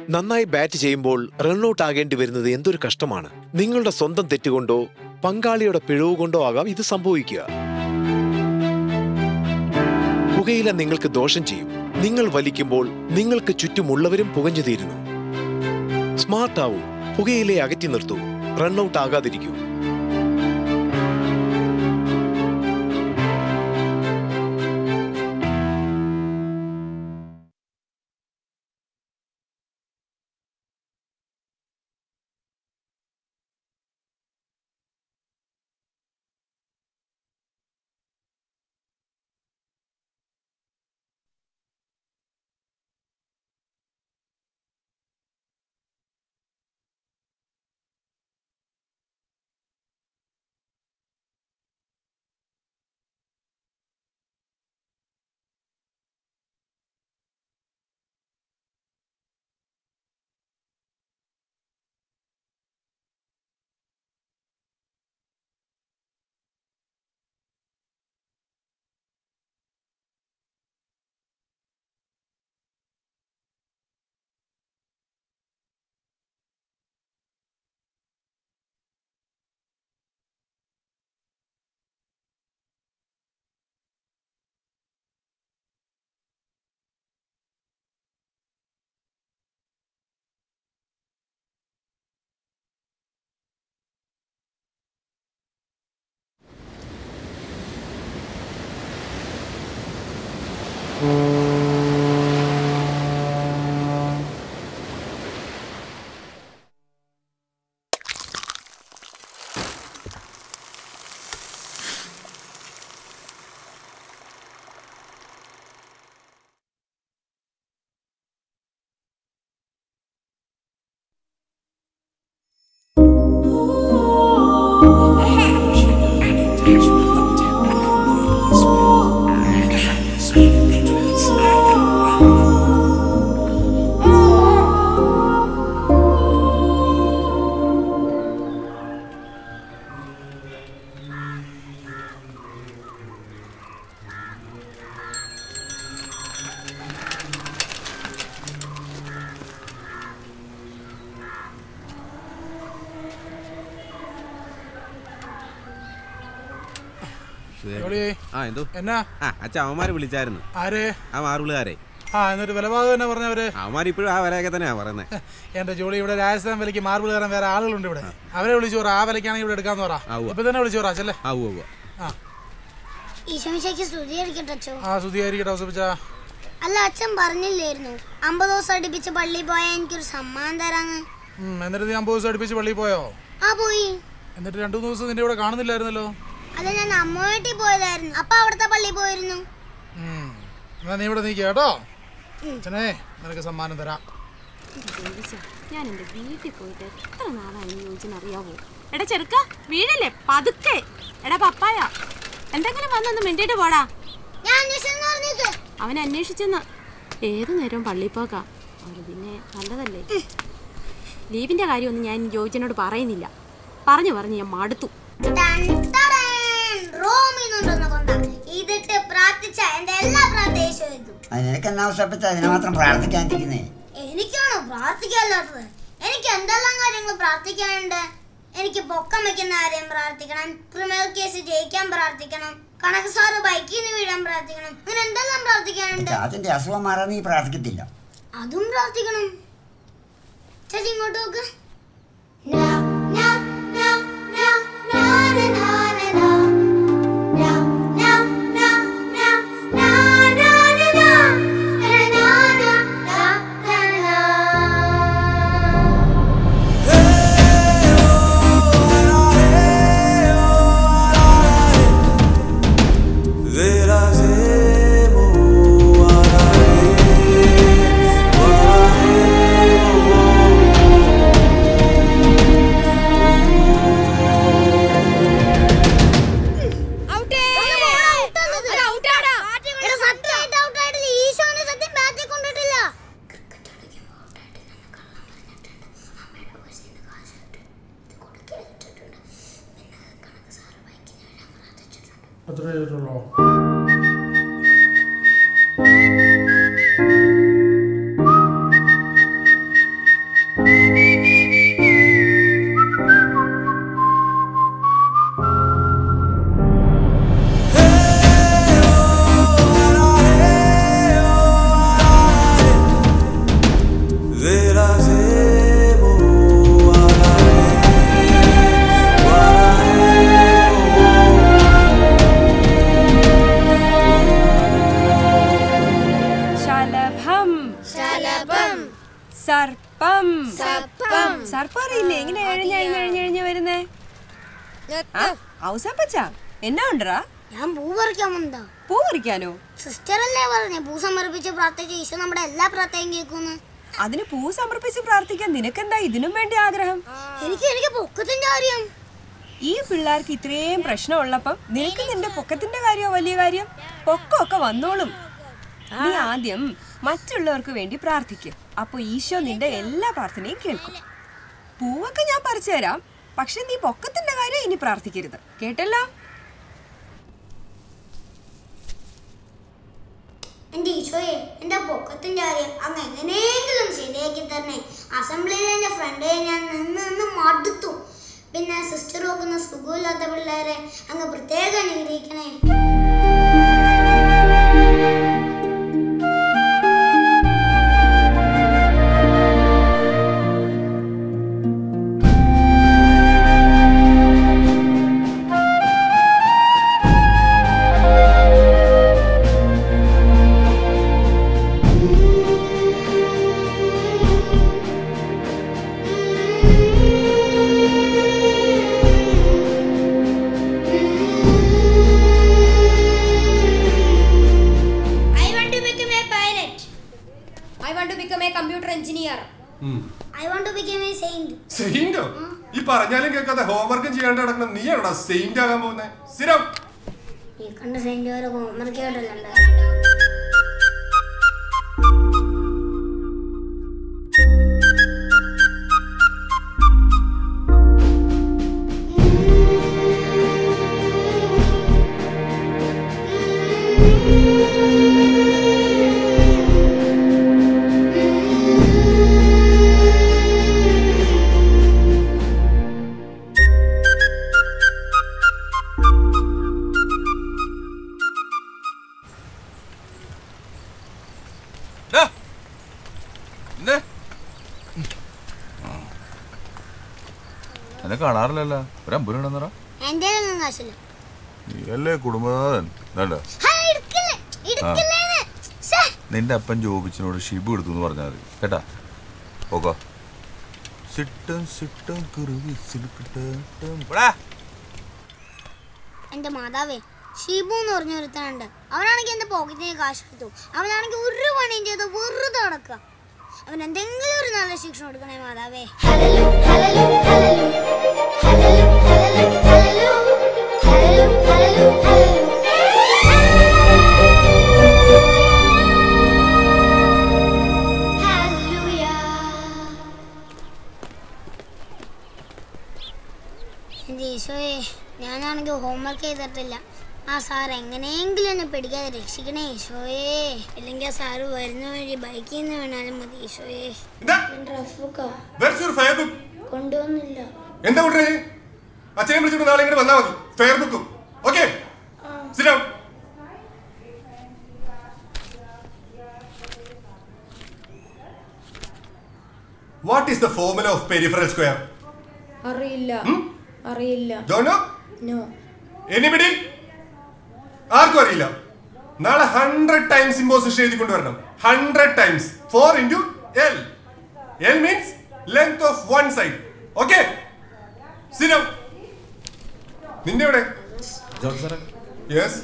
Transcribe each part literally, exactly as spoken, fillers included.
നന്നായി ബാറ്റ് ചെയ്യുമ്പോൾ റൺഔട്ട് ആകേണ്ടി വരുന്നത് എന്തൊരു കഷ്ടമാണ്. നിങ്ങളുടെ സ്വന്തം തെറ്റുകൊണ്ടോ പങ്കാളിയുടെ പിഴവ് കൊണ്ടോ ആകാം ഇത് സംഭവിക്കുക. പുകയില നിങ്ങൾക്ക് ദോഷം ചെയ്യും. നിങ്ങൾ വലിക്കുമ്പോൾ നിങ്ങൾക്ക് ചുറ്റുമുള്ളവരും പുകഞ്ഞു തീരുന്നു. സ്മാർട്ട് ആവൂ, പുകയിലെ അകറ്റി നിർത്തൂ, റൺഔട്ട് ആകാതിരിക്കൂ. അവന്മാരെ വിളിച്ചായിരുന്നു. ആ മാർബിളുകാരെ അവന്മാരിപ്പോഴും ആ വിലയൊക്കെ തന്നെയാ പറയുന്നത്. എന്റെ ജോലി ഇവിടെ രാജസ്ഥാൻ വിലക്ക് മാർബിൾ കയറാൻ വേറെ ആളുകളുണ്ട് ഇവിടെ. അവരെ വിളിച്ചു പറ, ആ വിലക്കാണെങ്കിൽ ഇവിടെ എടുക്കാന്ന് പറ. ഇപ്പൊ തന്നെ വിളിച്ചു പറ. ചെല്ലേ. അല്ല, അച്ഛൻ പറഞ്ഞില്ലായിരുന്നു അമ്പത് ദിവസം അടുപ്പിച്ച് പള്ളിയിൽ പോയാൽ എനിക്കൊരു സമ്മാനം തരാന്ന്? എന്നിട്ട് നീ അമ്പത് ദിവസം അടുപ്പിച്ച് പള്ളിയിൽ പോയോ? ആ പോയി. എന്നിട്ട് രണ്ടു മൂന്ന് ദിവസം നിന്റെ ഇവിടെ കാണുന്നില്ലായിരുന്നല്ലോ. അല്ല, ഞാൻ അമ്മ വീട്ടിൽ പോയതായിരുന്നു. അപ്പൊ അവിടുത്തെ പള്ളിയിൽ പോയിരുന്നു. എന്നാ നീ ഇവിടെ നീക്ക കേട്ടോ. അച്ഛനെ നിനക്ക് സമ്മാനം തരാം. ഞാൻ എന്റെ വീട്ടിൽ പോയിട്ട് എത്ര നാളായി ചോദിച്ചെന്നറിയാവോ? എടാ ചെറുക്ക, വീഴല്ലേ, പതുക്കെ. എടാ പപ്പായ, എന്തെങ്കിലും വന്നൊന്ന് മിണ്ടിട്ട് പോടാ. അവൻ അന്വേഷിച്ചെന്ന്. ഏതു നേരവും പള്ളി പോക്കാ. അത് പിന്നെ നല്ലതല്ലേ. ലീവിന്റെ കാര്യമൊന്നും ഞാൻ ജോയിച്ചനോട് പറയുന്നില്ല. പറഞ്ഞു പറഞ്ഞ് ഞാൻ മടുത്തു. എനിക്കാണോ പ്രാർത്ഥിക്കാനുള്ളത്? എനിക്ക് എന്തെല്ലാം കാര്യങ്ങൾ പ്രാർത്ഥിക്കാനുണ്ട്. എനിക്ക് പൊക്കം വെക്കുന്ന കാര്യം പ്രാർത്ഥിക്കണം, ക്രിമിനൽ കേസ് ജയിക്കാൻ പ്രാർത്ഥിക്കണം, കണക്ക് സാറ് ബൈക്കിൽ നിന്ന് വീഴാൻ പ്രാർത്ഥിക്കണം. അങ്ങനെ എന്തെല്ലാം പ്രാർത്ഥിക്കാനുണ്ട്. അതിന്റെ അസുഖം മാറാൻ നീ പ്രാർത്ഥിക്കത്തില്ല. അതും പ്രാർത്ഥിക്കണം. ചേച്ചി ഇങ്ങോട്ട് നോക്ക്. സർപ്പറിയില്ലേ ഇങ്ങനെ എഴിഞ്ഞഴിഞ്ഞഴിഞ്ഞഴിഞ്ഞ് വരുന്നേ? ഔസപ്പച്ച എന്നാ ഉണ്ടറാ? ഞാൻ പൂ പറിക്കാൻ വന്നതാ. പൂ പറിക്കാനോ? സിസ്റ്റർ അല്ലേ പറഞ്ഞേ പൂ സമർപ്പിച്ച് പ്രാർത്ഥിച്ച ഈശോ നമ്മുടെ എല്ലാ പ്രാർത്ഥനയും കേൾക്കുന്നു. അതിന് പൂ സമർപ്പിച്ച് പ്രാർത്ഥിക്കാൻ നിനക്കെന്താ ഇതിനും വേണ്ടി ആഗ്രഹം? എനിക്ക് എനിക്ക് പൊക്കത്തിന്റെ കാര്യം. ഈ പിള്ളേർക്ക് ഇത്രയും പ്രശ്നമുള്ളപ്പം നിനക്ക് നിന്റെ പൊക്കത്തിന്റെ കാര്യമോ വലിയ കാര്യം? പൊക്കമൊക്കെ വന്നോളും. നീ ആദ്യം മറ്റുള്ളവർക്ക് വേണ്ടി പ്രാർത്ഥിക്കും. അപ്പൊ ഈശോ നിന്റെ എല്ലാ പ്രാർത്ഥനയും കേൾക്കും. പൂവൊക്കെ ഞാൻ പറിച്ചു തരാം, പക്ഷെ നീ പൊക്കത്തിന്റെ കാര്യം ഇനി പ്രാർത്ഥിക്കരുത്, കേട്ടല്ലോ? എന്റെ ഈശോയെ, എന്റെ പൊക്കത്തിന്റെ കാര്യം അങ്ങ് എങ്ങനെയെങ്കിലും ശരിയാക്കി തരണേ. അസംബ്ലിയിൽ എന്റെ ഫ്രണ്ടേ ഞാൻ നിന്ന് നിന്ന് മടുത്തു. പിന്നെ സിസ്റ്റർ നോക്കുന്ന സുഖമില്ലാത്ത പിള്ളേരെ അങ്ങ് പ്രത്യേകം അനുഗ്രഹിക്കണേ. പറഞ്ഞാലും കേൾക്കാതെ ഹോംവർക്കും ചെയ്യാണ്ട് നടക്കണം. നീ എവിടെ സെയിന്റ് ആകാൻ പോകുന്നേ? സ്ഥിരം ഈ കണ്ട സെയിന്റ് വരെ ഹോംവർക്ക് ചെയ്തിട്ടുണ്ട്. കാണാറില്ലല്ലോ. ഒരു അമ്പൂരുണ്ടെന്നറ നീയല്ലേ കുടുംബനാഥൻ. നിന്റെ അപ്പൻ ജോബിച്ചിനോട് ഷിബു എടുത്തു എന്ന് പറഞ്ഞാൽ മതി കേട്ടാ. പോകോ. എന്റെ മാതാവേ, ഷിബു എന്ന് പറഞ്ഞ ഒരുത്തനുണ്ട്. അവനാണെങ്കിൽ എന്റെ പോക്കറ്റിന് കാശ് എടുത്തു. അവനാണെങ്കിൽ ഒരു പണിയും ചെയ്ത് വെറുതെ നടക്കുക. അവൻ എന്തെങ്കിലും ഒരു നല്ല ശിക്ഷ കൊടുക്കണേ മാതാവേ. എന്റെ ഈശോയെ, ഞാനാണെങ്കിൽ ഹോംവർക്ക് ചെയ്തിട്ടില്ല. ആ സാർ എങ്ങനെയെങ്കിലും എന്നെ പിടിക്കാതെ രക്ഷിക്കണേ ഈശോയെ. ഇല്ലെങ്കിൽ ആ സാറ് വരുന്ന വഴി ബൈക്കിൽ നിന്ന് വീണാലും മതി ഈശോയെ. കൊണ്ടുവന്നില്ല. എന്താ അച്ഛനെ വിളിച്ചിട്ട് നാളെ ഇങ്ങനെ വന്നാ മതി. ഫെയർ ബുക്കും okay. What is the formula of peripheral square? അറിയില്ല. അറിയില്ല. Don't know? നോ. എനിബഡി? ആർക്കും അറിയില്ല. നാളെ ഹൺഡ്രഡ് ടൈംസ് ഇമ്പോസിഷൻ എഴുതി കൊണ്ടുവരണം. Hundred times. Four into L. L means length of one side. Okay. സിനം, നിന്റെ എവിടെ? യെസ്.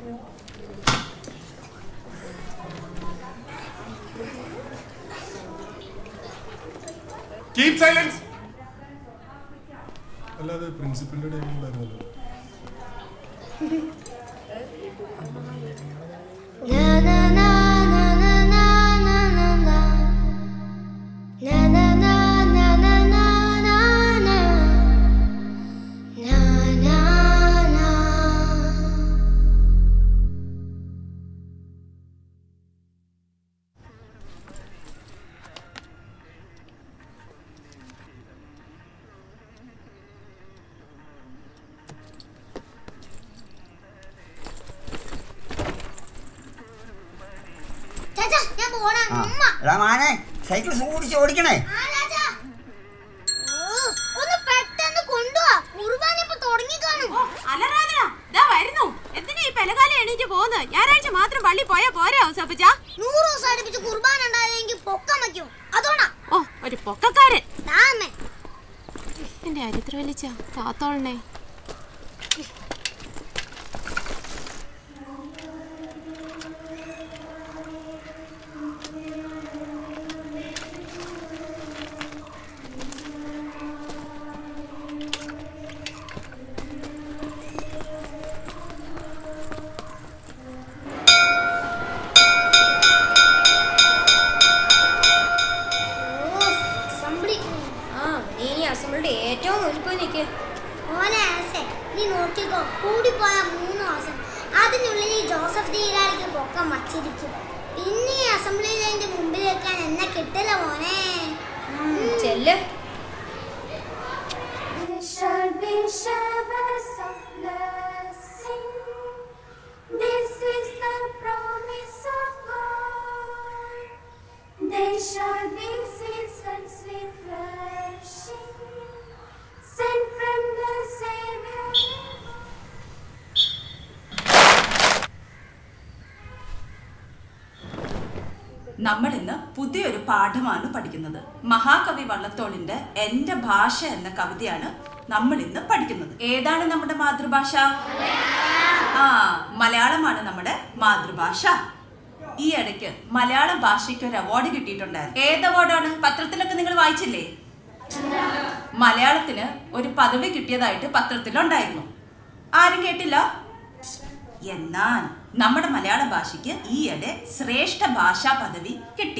Keep silence. അല്ലാതെ പ്രിൻസിപ്പലിന്റെ ടൈമിംഗ് ഉണ്ടായിരുന്നല്ലോ. സൈക്കിൾ സൂക്ഷിച്ച് ഓടിക്കണേ. ഞായറാഴ്ച മാത്രം പള്ളി പോയാ പോരെ? നൂറ് ദിവസം അടുപ്പിച്ച് കുർബാന ഉണ്ടായെങ്കിൽ പൊക്കം വയ്ക്കും. അതോടാ. ഓ, ഒരു പൊക്കക്കാരൻ. എൻ്റെ അരിത്ര വലിച്ച താത്തോളണേ. നമ്മൾ ഇന്ന് പുതിയൊരു പാഠമാണ് പഠിക്കുന്നത്. മഹാകവി വള്ളത്തോളിന്റെ എന്റെ ഭാഷ എന്ന കവിതയാണ് നമ്മൾ ഇന്ന് പഠിക്കുന്നത്. ഏതാണ് നമ്മുടെ മാതൃഭാഷ? ആ, മലയാളമാണ് നമ്മുടെ മാതൃഭാഷ. ഈ ഇടയ്ക്ക് മലയാള ഭാഷയ്ക്ക് ഒരു അവാർഡ് കിട്ടിയിട്ടുണ്ടായിരുന്നു. ഏത് അവാർഡാണ്? പത്രത്തിലൊക്കെ നിങ്ങൾ വായിച്ചില്ലേ? മലയാളത്തിന് ഒരു പദവി കിട്ടിയതായിട്ട് പത്രത്തിലുണ്ടായിരുന്നു. ആരും കേട്ടില്ല? എന്നാൽ നമ്മുടെ മലയാള ഭാഷയ്ക്ക് ഈയിടെ ശ്രേഷ്ഠ ഭാഷാ പദവി കിട്ടി.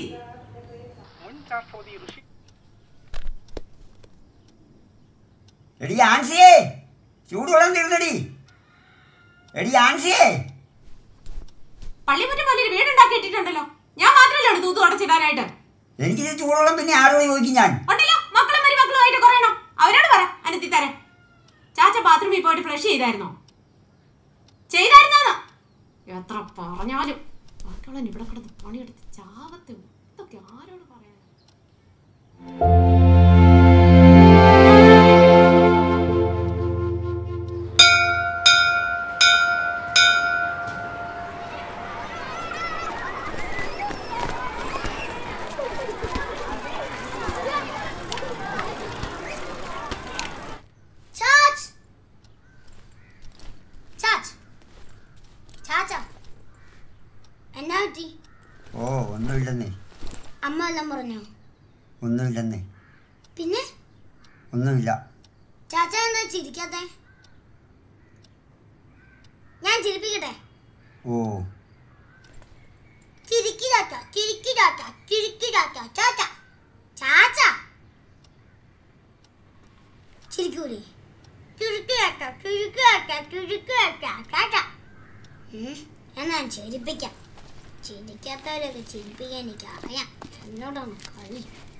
എടി ആൻസിയേ, ചൂടുവെള്ളം തീർന്നടി. എടി ആൻസിയേ, പള്ളിമുറ്റം വലിയൊരു വീടുണ്ടാക്കിയിട്ടുണ്ടല്ലോ. ഞാൻ മാത്രമല്ലേ തൂത്തു അടച്ചിടാനായിട്ട്. എനിക്കിത് ചൂടുവെള്ളം പിന്നെ ആരോട് ചോദിക്കും? ഞാൻ ഉണ്ടല്ലോ, മക്കളും മരുമക്കളുമായിട്ട് കുറയണം. അവരോട് പറ അനത്തി തരാൻ. ചാച്ച ബാത്റൂമിൽ പോയിട്ട് ഫ്ലഷ് ചെയ്തായിരുന്നോ? ചെയ്തായിരുന്നോ? എത്ര പറഞ്ഞാലും മക്കളെ ഇവിടെ കിടന്ന് പണിയെടുത്ത് ചാവത്തെ. ഇതൊക്കെ ആരോട് പറയാൻ? ഓ, ഒന്നുമില്ലെന്നേ. അമ്മ എല്ലാം പറഞ്ഞോ? ഒന്നുമില്ലെന്നേ. പിന്നെ ഒന്നുമില്ല. ചാച്ച എന്താ ചിരിക്കാത്തെ? ഞാൻ ചിരിപ്പിക്കട്ടെ? ഓ, ചിരിക്കി ചാച്ച, ചിരിക്കി ചാച്ച, ചിരിക്കി ചാച്ച, ചാച്ച ചാച്ച ചിരിക്കൂലേ? ചുരുക്കി ചാച്ച, ചുരുക്കി ചാച്ച, ചുരുക്കി ചാച്ച, ചാച്ച. എന്നാ ചിരിപ്പിക്കാം. ചിരിക്കാത്തവരൊക്കെ ചിരിപ്പിക്കാൻ എനിക്ക് അറിയാം. എന്നോടാണ് കളി.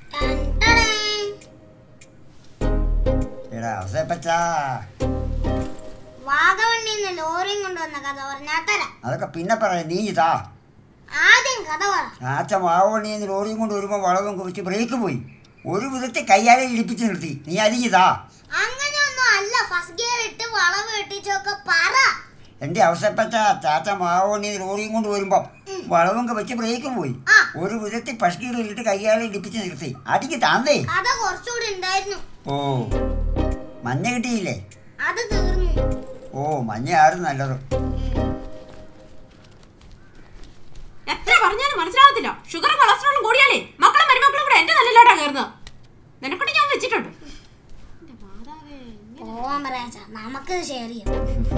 വാഗവണ്ണിന്ന് ലോറിയും കൊണ്ടുവന്ന കഥ പറഞ്ഞാ തരാം. അതൊക്കെ പിന്നെ പറയാം. നീ ഇതാ ആദ്യം കഥ പറ. ചാച്ച വാഗവണ്ണിന്ന് ലോറിയും കൊണ്ട് വരുമ്പോ വളവും കുറിച്ച് ബ്രേക്ക് പോയി. ഒരു വിധത്തെ കയ്യാലെ ഇടിപ്പിച്ച് നിർത്തി. നീ അരിഞ്ഞതാ. അങ്ങനെയൊന്നും അല്ല. ഫസ്റ്റ് ഗിയർ ഇട്ട് വളവ് കെട്ടിച്ചൊക്കെ പറ. എന്റെ അവസരപ്പെട്ട ചാച്ച മാവോണി ലോറിയും കൊണ്ട് വരുമ്പോ വളവും വെച്ച് ബ്രേക്കും പോയി. ഒരു വിധത്തിൽ പഷ്കീറിലിട്ട് കയ്യാലെ ഇടിപ്പിച്ച് നിർത്തി. അടിക്ക് താന്തേ. അത് കുറച്ചുകൂടി ഉണ്ടായിരുന്നു. ഓ, മഞ്ഞ കിട്ടിയില്ലേ? അത് തീർന്നു. ഓ, മഞ്ഞ ആരും നല്ലത്. എത്ര പറഞ്ഞാലും മനസ്സിലാവത്തില്ല. ഷുഗറും കൊളസ്ട്രോളും കൂടിയാലേ മക്കളും മരുമക്കളും കൂടെ എന്റെ നല്ലോട്ടാ കയറുന്നത്. നിനക്കൊണ്ട് ഞാൻ വെച്ചിട്ടുണ്ട്. നമുക്ക് ഷെയർ ചെയ്യാം.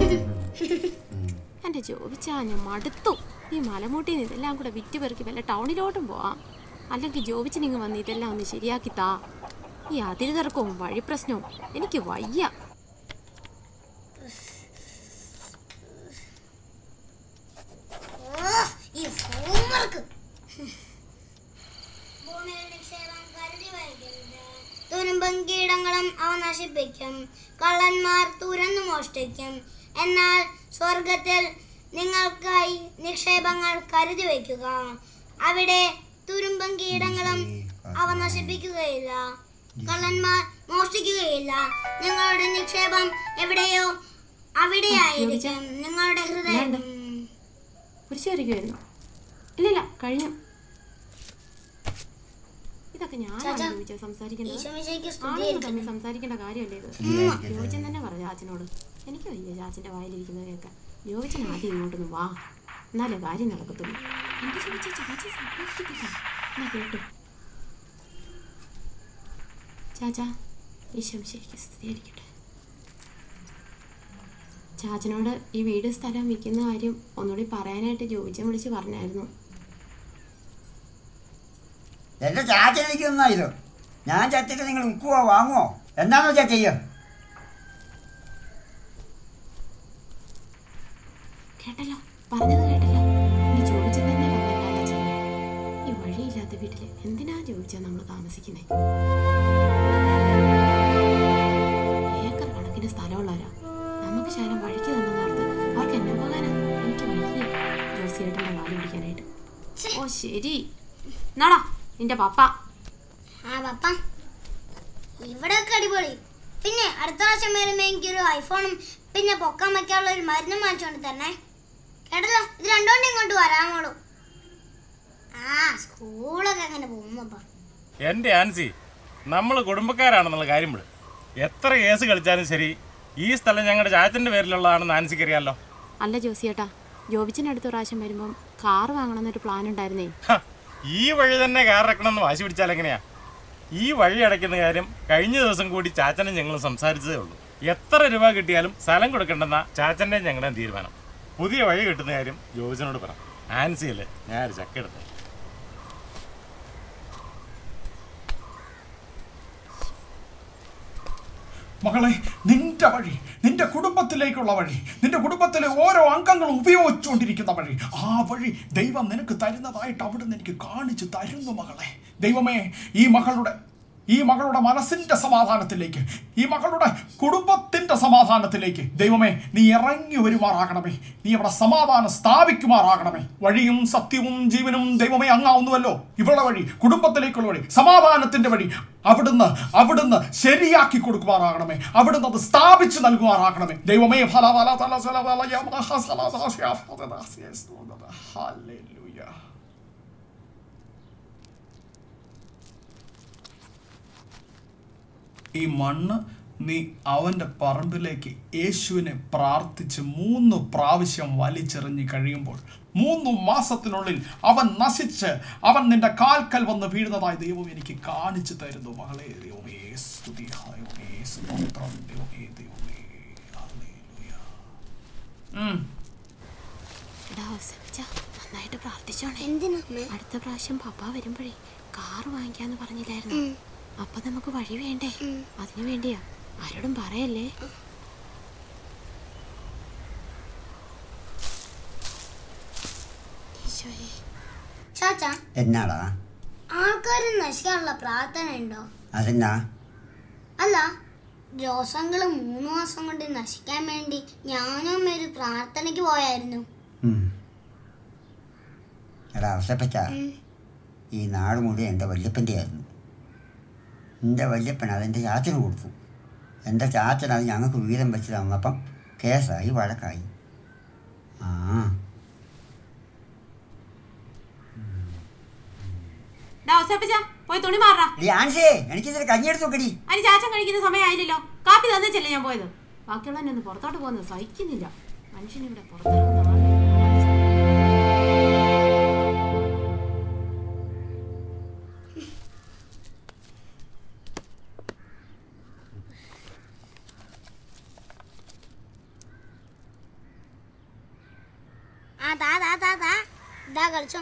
എന്റെ ജോബിച്ചാ, ഞാൻ മടുത്തു. ഈ മലമൂട്ടിന്ന് ഇതെല്ലാം കൂടെ വിറ്റ് പെറുക്കി വല്ല ടൗണിലോട്ടും പോവാം. അല്ലെങ്കിൽ ജോബിച്ചിനിങ്ങ് വന്ന് ഇതെല്ലാം ഒന്ന് ശരിയാക്കി താ. ഈ അതിര് തിരക്കവും വഴി പ്രശ്നവും എനിക്ക് വയ്യ. തുരുമ്പും കീടങ്ങളും അവ നശിപ്പിക്കും. കള്ളന്മാർ തുരന്നു മോഷ്ടിക്കും. എന്നാൽ സ്വർഗത്തിൽ നിങ്ങൾക്കായി നിക്ഷേപങ്ങൾ കരുതി വയ്ക്കുക. അവിടെ തുരുമ്പും കീടങ്ങളും അവ നശിപ്പിക്കുകയില്ല, കള്ളന്മാർ മോഷ്ടിക്കുകയില്ല. നിങ്ങളുടെ നിക്ഷേപം എവിടെയോ അവിടെയായിരിക്കും നിങ്ങളുടെ ഹൃദയം. കുരിശ് വരയ്ക്കുമായിരുന്നു. ഇല്ലില്ല, കഴിഞ്ഞു. ഇതൊക്കെ ഞാനാണ് ചോദിച്ചാൽ സംസാരിക്കേണ്ടത്. തമ്മിൽ സംസാരിക്കേണ്ട കാര്യമല്ലേ ഇത്? ജോബിച്ചൻ തന്നെ പറ ചാച്ചനോട്. എനിക്ക് വയ്യ ചാച്ചൻ്റെ വായിലിരിക്കുന്നത് കേൾക്കാൻ. ജോബിച്ചൻ ആദ്യം ഇങ്ങോട്ടൊന്ന് വാ, എന്നാലേ കാര്യം നടക്കത്തുള്ളൂ. എൻ്റെ ചോദിച്ചാൽ ചാച്ചി സമ്മതിക്കത്തില്ല. എന്നാ കേട്ടു ചാച്ചാ. ഈശോ ശരിക്കും സ്ഥിരീകരിക്കട്ടെ. ചാച്ചനോട് ഈ വീട് സ്ഥലം വിൽക്കുന്ന കാര്യം ഒന്നുകൂടി പറയാനായിട്ട് ജോബിച്ചൻ വിളിച്ച് പറഞ്ഞായിരുന്നു. എന്റെ ചാച്ചനിരിക്കുന്ന ഇത് ഞാൻ ചത്തിട്ട് നിങ്ങൾ വിൽക്കുവോ വാങ്ങുവോ എന്താണെന്ന് വെച്ചാൽ ചെയ്യോ? കേട്ടല്ലോ, പറഞ്ഞത് കേട്ടല്ലോ. നീ ജോബിച്ചൻ തന്നെ പറഞ്ഞല്ലാതെ ചെയ്യും. ഈ വഴിയില്ലാത്ത വീട്ടിൽ എന്തിനാ ജോബിച്ചാ നമ്മൾ താമസിക്കുന്നേ? ഏക്കർ കണക്കിന് സ്ഥലമുള്ളവരാ. നമുക്ക് ശാലം വഴിക്ക് തന്നോർത്ത് അവർക്ക് എന്നെ പോകാനാ. എനിക്ക് വഴിയ ജോസിയേട്ടൻ്റെ വാല് പിടിക്കാനായിട്ട്. ഓ ശരി, എന്നാടാ നിന്റെ പപ്പ. ആ പപ്പ ഇവിടെയൊക്കെ അടിപൊളി. പിന്നെ അടുത്ത പ്രാവശ്യം വരുമ്പോ എനിക്കൊരു ഐഫോണും പിന്നെ പൊക്കാൻ വയ്ക്കാനുള്ള ഒരു മരുന്നും വാങ്ങിച്ചോണ്ട് തന്നെ. കേട്ടല്ലോ, ഇത് രണ്ടോണ്ട് ഇങ്ങോട്ട് വരാമോളൂ. ആ സ്കൂളൊക്കെ എങ്ങനെ പോകുമ്പോ എന്റെ ആൻസി, നമ്മൾ കുടുംബക്കാരാണെന്നുള്ള കാര്യം വിട്. എത്ര കേസ് കളിച്ചാലും ശരി, ഈ സ്ഥലം ഞങ്ങളുടെ ചാച്ചന്റെ പേരിലുള്ളതാണെന്ന് ആൻസിക്ക് അറിയാലോ. അല്ല ജോസിയേട്ടാ, ജോബിച്ചൻ അടുത്ത പ്രാവശ്യം വരുമ്പം കാർ വാങ്ങണമെന്നൊരു പ്ലാൻ ഉണ്ടായിരുന്നേ. ഈ വഴി തന്നെ കാർ ഇറക്കണമെന്ന് വാശി പിടിച്ചാൽ എങ്ങനെയാ? ഈ വഴി അടയ്ക്കുന്ന കാര്യം കഴിഞ്ഞ ദിവസം കൂടി ചാച്ചനും ഞങ്ങൾ സംസാരിച്ചതേ ഉള്ളൂ. എത്ര രൂപ കിട്ടിയാലും സ്ഥലം കൊടുക്കണ്ടെന്ന ചാച്ചൻ്റെ ഞങ്ങളുടെ തീരുമാനം. പുതിയ വഴി കിട്ടുന്ന കാര്യം ജോബിച്ചനോട് പറ. ആൻസിയല്ലേ, ഞാനൊരു ചക്ക എടുത്തേ. മകളെ, നിന്റെ വഴി, നിന്റെ കുടുംബത്തിലേക്കുള്ള വഴി, നിന്റെ കുടുംബത്തിലെ ഓരോ അംഗങ്ങളും ഉപയോഗിച്ചുകൊണ്ടിരിക്കുന്ന വഴി, ആ വഴി ദൈവം നിനക്ക് തരുന്നതായിട്ട് അവിടുന്ന് എനിക്ക് കാണിച്ചു തരുന്നു മകളെ. ദൈവമേ, ഈ മകളുടെ ഈ മകളുടെ മനസ്സിൻ്റെ സമാധാനത്തിലേക്ക്, ഈ മകളുടെ കുടുംബത്തിൻ്റെ സമാധാനത്തിലേക്ക് ദൈവമേ നീ ഇറങ്ങി വരുമാറാകണമേ. നീ അവിടെ സമാധാനം സ്ഥാപിക്കുമാറാകണമേ. വഴിയും സത്യവും ജീവനും ദൈവമേ അങ്ങാവുന്നുവല്ലോ. ഇവളുടെ വഴി, കുടുംബത്തിലേക്കുള്ള വഴി, സമാധാനത്തിൻ്റെ വഴി അവിടുന്ന് അവിടുന്ന് ശരിയാക്കി കൊടുക്കുമാറാകണമേ. അവിടുന്ന് അത് സ്ഥാപിച്ച് നൽകുമാറാകണമേ. ദൈവമേ ഈ മണ്ണ് നീ അവൻ്റെ പറമ്പിലേക്ക് യേശുവിനെ പ്രാർത്ഥിച്ച് മൂന്ന് പ്രാവശ്യം വലിച്ചെറിഞ്ഞ് കഴിയുമ്പോൾ മൂന്ന് മാസത്തിനുള്ളിൽ അവൻ നശിച്ച് അവൻ നിന്റെ കാൽക്കൽ വന്ന് വീഴുന്നതായി ദൈവം എനിക്ക് കാണിച്ചു തരുന്നു മകളെ. ദൈവമേ സ്തുതി, ദൈവമേ സ്തോത്രം, ദൈവമേ ദൈവമേ ഹല്ലേലൂയ. നന്നായിട്ട് പ്രാർത്ഥിച്ചോണേ. അടുത്ത പ്രാവശ്യം പപ്പ വരുമ്പോഴേ കാർ വാങ്ങിക്കാന്ന് പറഞ്ഞില്ലായിരുന്നു? അപ്പൊ നമുക്ക് വഴി വേണ്ടേ? അതിനു വേണ്ടിയാ. ആരോടും പറയല്ലേ. എന്നാടാ ആൾക്കാരും നശിക്കാനുള്ള പ്രാർത്ഥന ഉണ്ടോ? അതെന്നാ? അല്ല, ജോസങ്ങള് മൂന്ന് മാസം കൊണ്ട് നശിക്കാൻ വേണ്ടി ഞാനും ഒരു പ്രാർത്ഥനയ്ക്ക് പോയായിരുന്നു. എടാ അവസരപ്പച്ച, ഈ നാട് മുഴുവൻ എൻ്റെ വല്യപ്പൻ്റെ ആയിരുന്നു. എൻ്റെ വല്യപ്പൻ അതെൻ്റെ ചാച്ചന് കൊടുത്തു. എൻ്റെ ചാച്ചൻ അത് ഞങ്ങൾക്ക് വീതം വെച്ച് തന്നപ്പം കേസായി, വഴക്കായി. ആ പോയി തുണി മാറാ. എനിക്ക് കഞ്ഞിയെടുത്ത് നോക്കടി. അതിന് ചാച്ചൻ കഴിക്കുന്ന സമയമായില്ലല്ലോ. കാപ്പി തന്നിച്ചല്ലേ ഞാൻ പോയത്. ബാക്കിയുള്ളവനെ ഒന്ന് പുറത്തോട്ട് പോകുന്നത് സഹിക്കുന്നില്ല. മനുഷ്യനിവിടെ പുറത്തിറങ്ങുന്ന കളിച്ചോ.